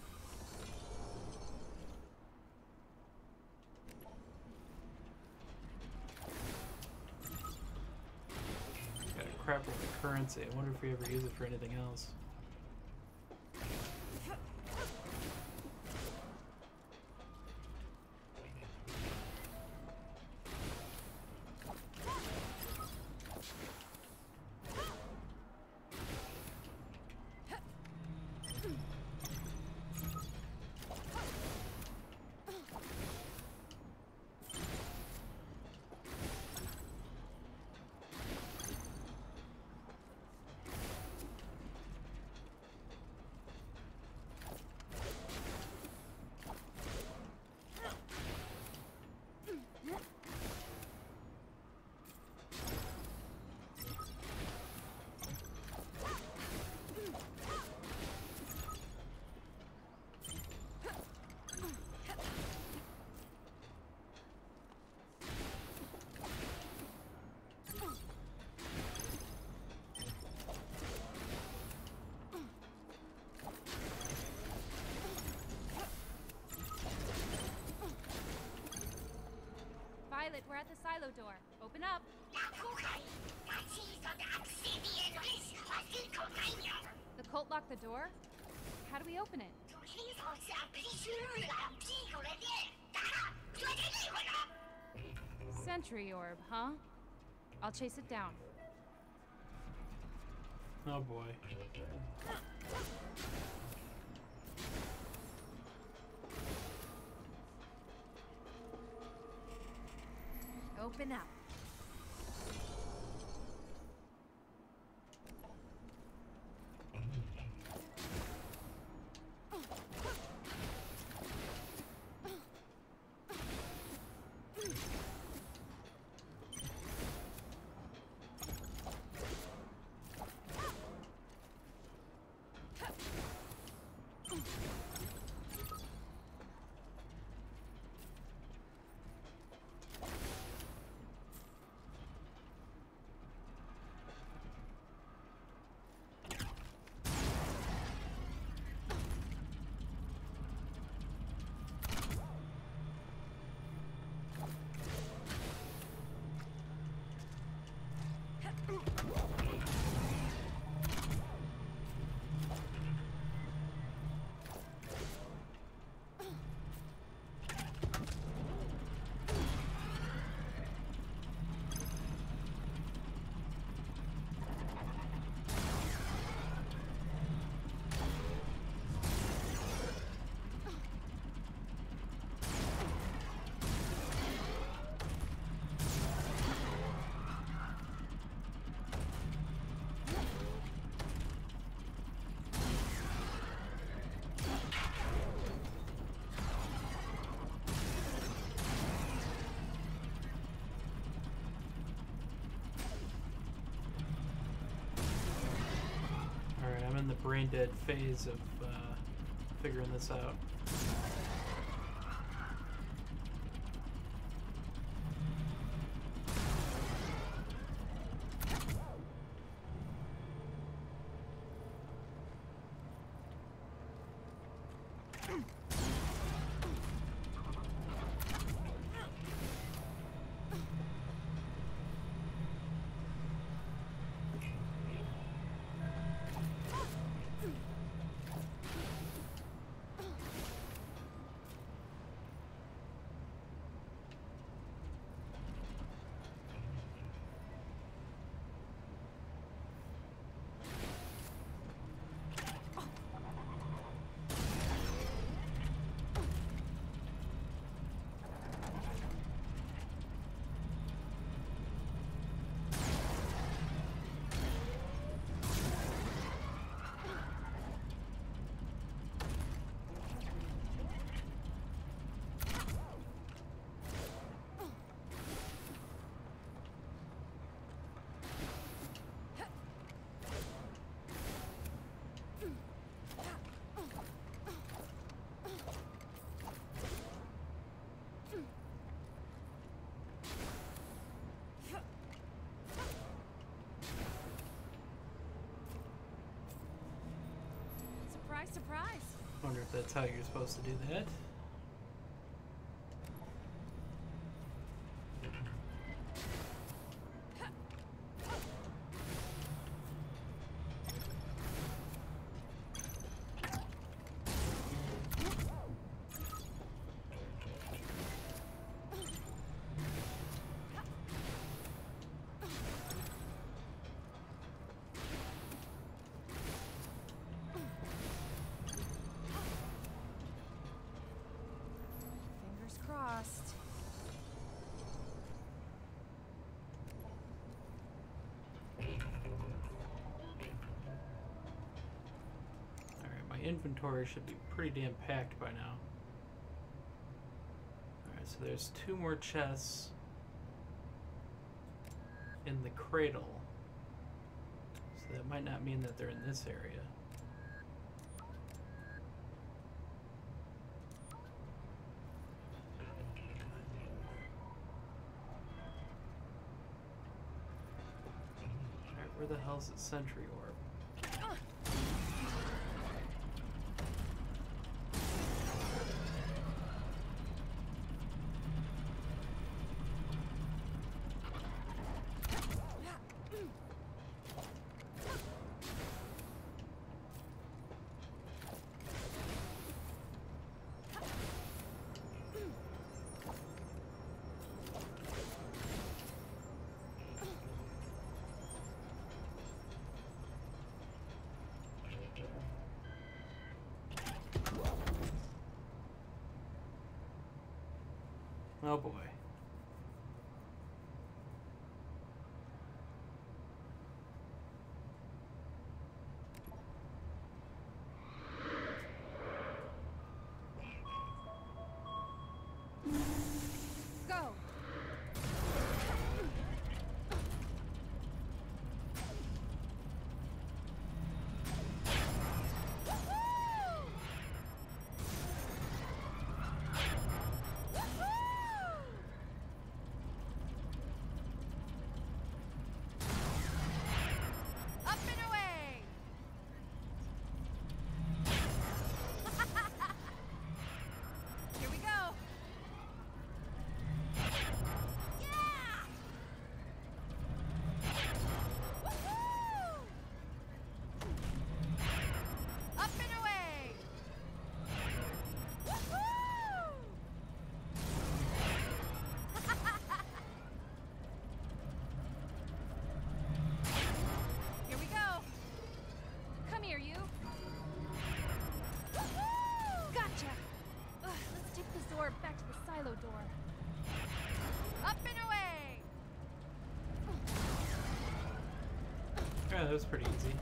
Got a crap with the currency. I wonder if we ever use it for anything else. Violet, we're at the silo door. Open up. The cult locked the door? How do we open it? Sentry orb, huh? I'll chase it down. Oh boy. Open up. the brain dead phase of figuring this out. Surprise, surprise. Wonder if that's how you're supposed to do that. Fingers crossed. Alright, my inventory should be pretty damn packed by now. Alright, so there's 2 more chests in the cradle. So that might not mean that they're in this area. Alright, where the hell's the sentry orb? Oh boy. Go. Up and away. Here we go. Yeah! Woohoo! Up and away. Woohoo! Here we go. Come here, you. Woohoo! Gotcha. Let's take the Zorb back to the silo door. Up and away. Yeah, that was pretty easy.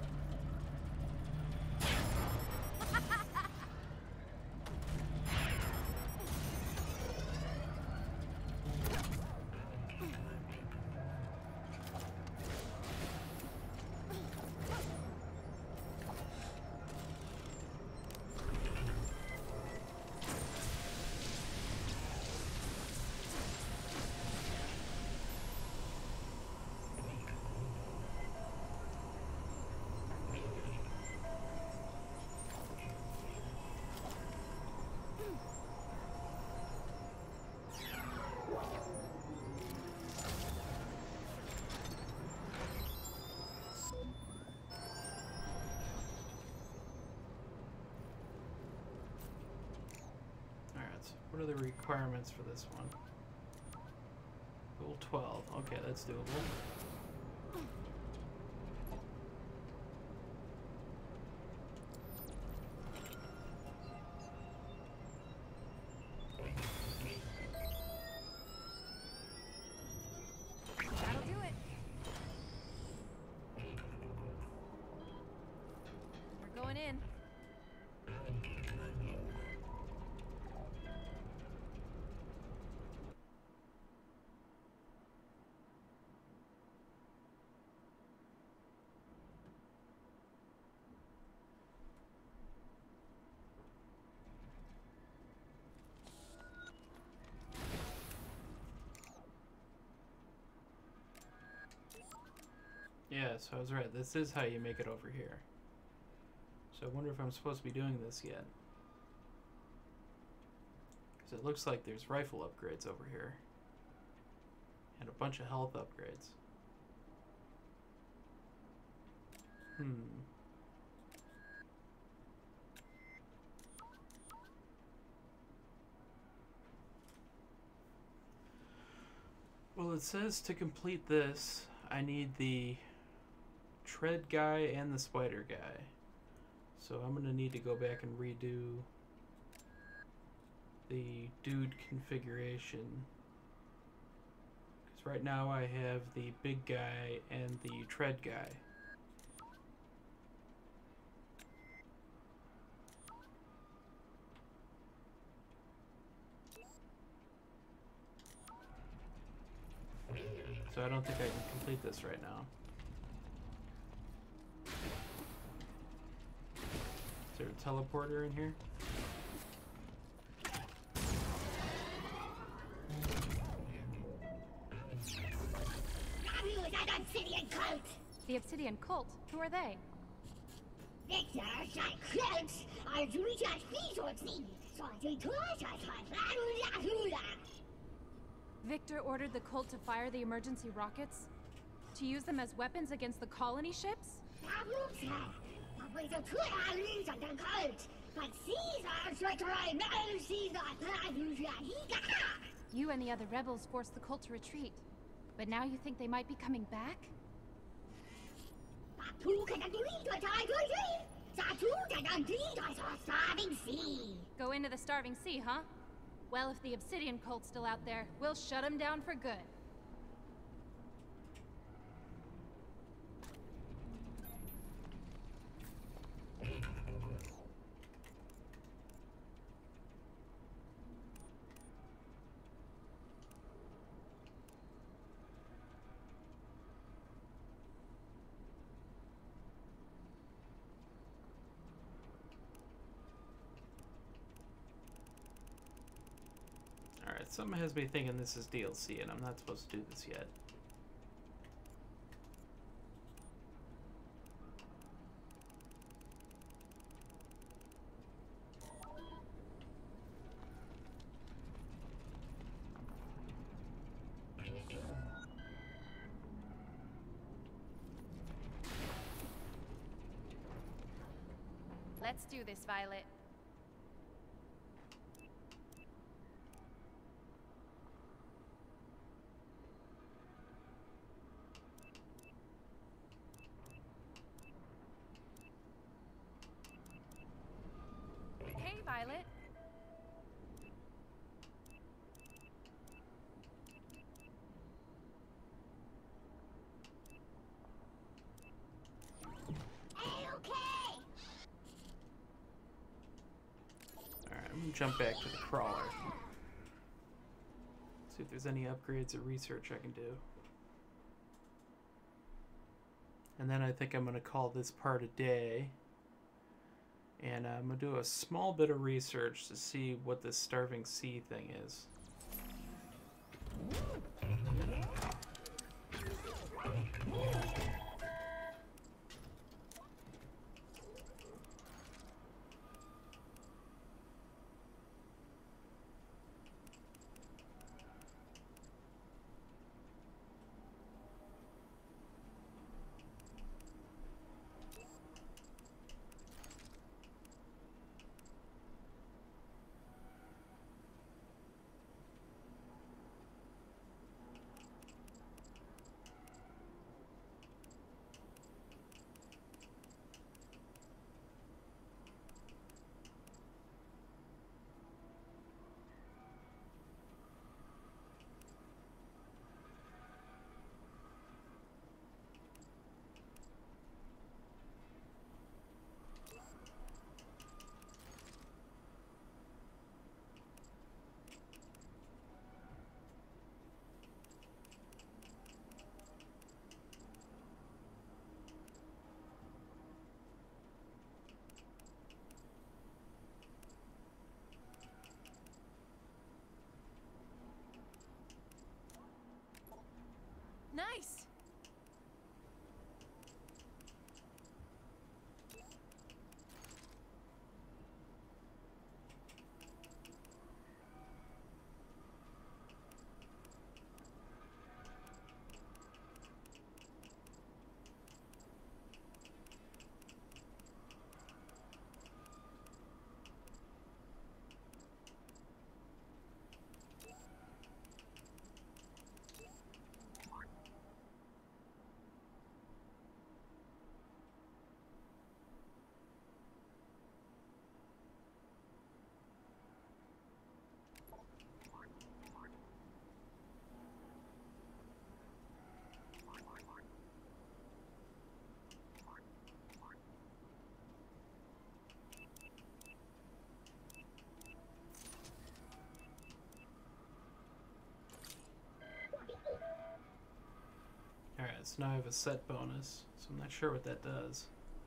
What are the requirements for this one? Goal 12. Okay, that's doable. That'll do it. We're going in. Yeah, so I was right. This is how you make it over here. So I wonder if I'm supposed to be doing this yet. Because it looks like there's rifle upgrades over here. And a bunch of health upgrades. Well, it says to complete this, I need the tread guy and the spider guy. So I'm gonna need to go back and redo the dude configuration. Because right now I have the big guy and the tread guy. So I don't think I can complete this right now. Is there a teleporter in here? Obsidian cult! The Obsidian Cult? Who are they? Victor, sein Klötz, als Richard Fiesotzi, sollte Torschers von Victor ordered the cult to fire the emergency rockets? To use them as weapons against the colony ships? You and the other rebels forced the cult to retreat. But now you think they might be coming back? Go into the starving sea, huh? Well, if the Obsidian cult's still out there, we'll shut them down for good. Alright, something has me thinking this is DLC and I'm not supposed to do this yet. Let's do this, Violet. Hey, Violet. Alright, I'm gonna jump back to the crawler. See if there's any upgrades or research I can do. And then I think I'm gonna call this part a day. And I'm gonna do a small bit of research to see what this starving sea thing is. So now I have a set bonus, so I'm not sure what that does.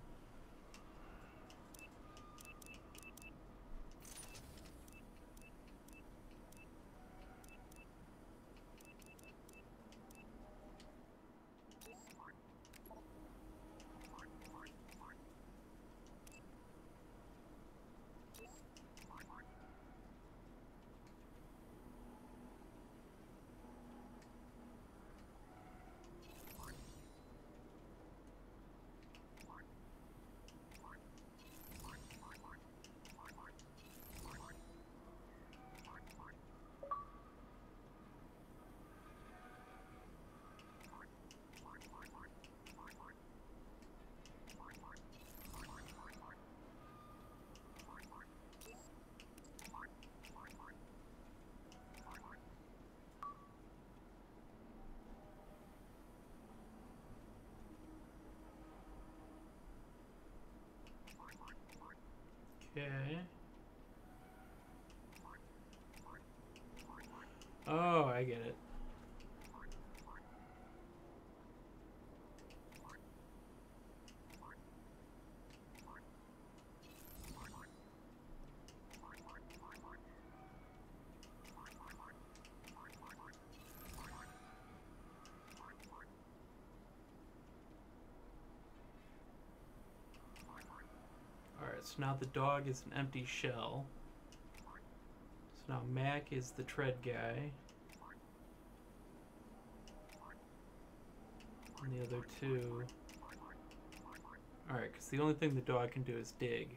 Okay. Oh, I get it. Alright, so now the dog is an empty shell. So now Mac is the tread guy. And the other two... Alright, because the only thing the dog can do is dig.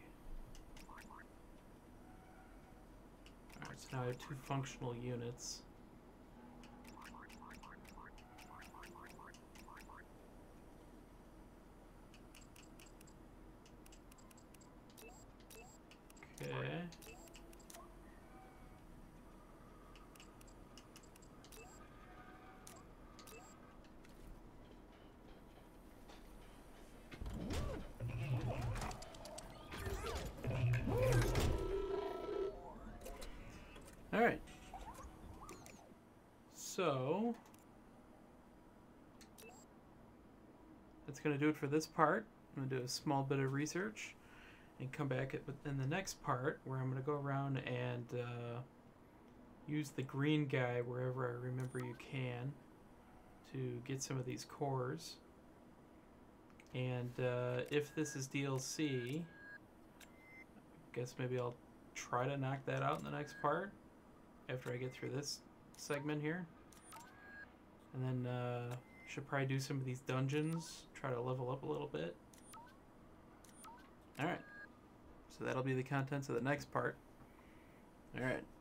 Alright, so now I have 2 functional units. Okay. Alright. So that's going to do it for this part. I'm going to do a small bit of research and come back in the next part where I'm going to go around and use the green guy wherever I remember you can to get some of these cores. And if this is DLC, I guess maybe I'll try to knock that out in the next part after I get through this segment here. And then should probably do some of these dungeons, try to level up a little bit. Alright. So that'll be the contents of the next part. Alright.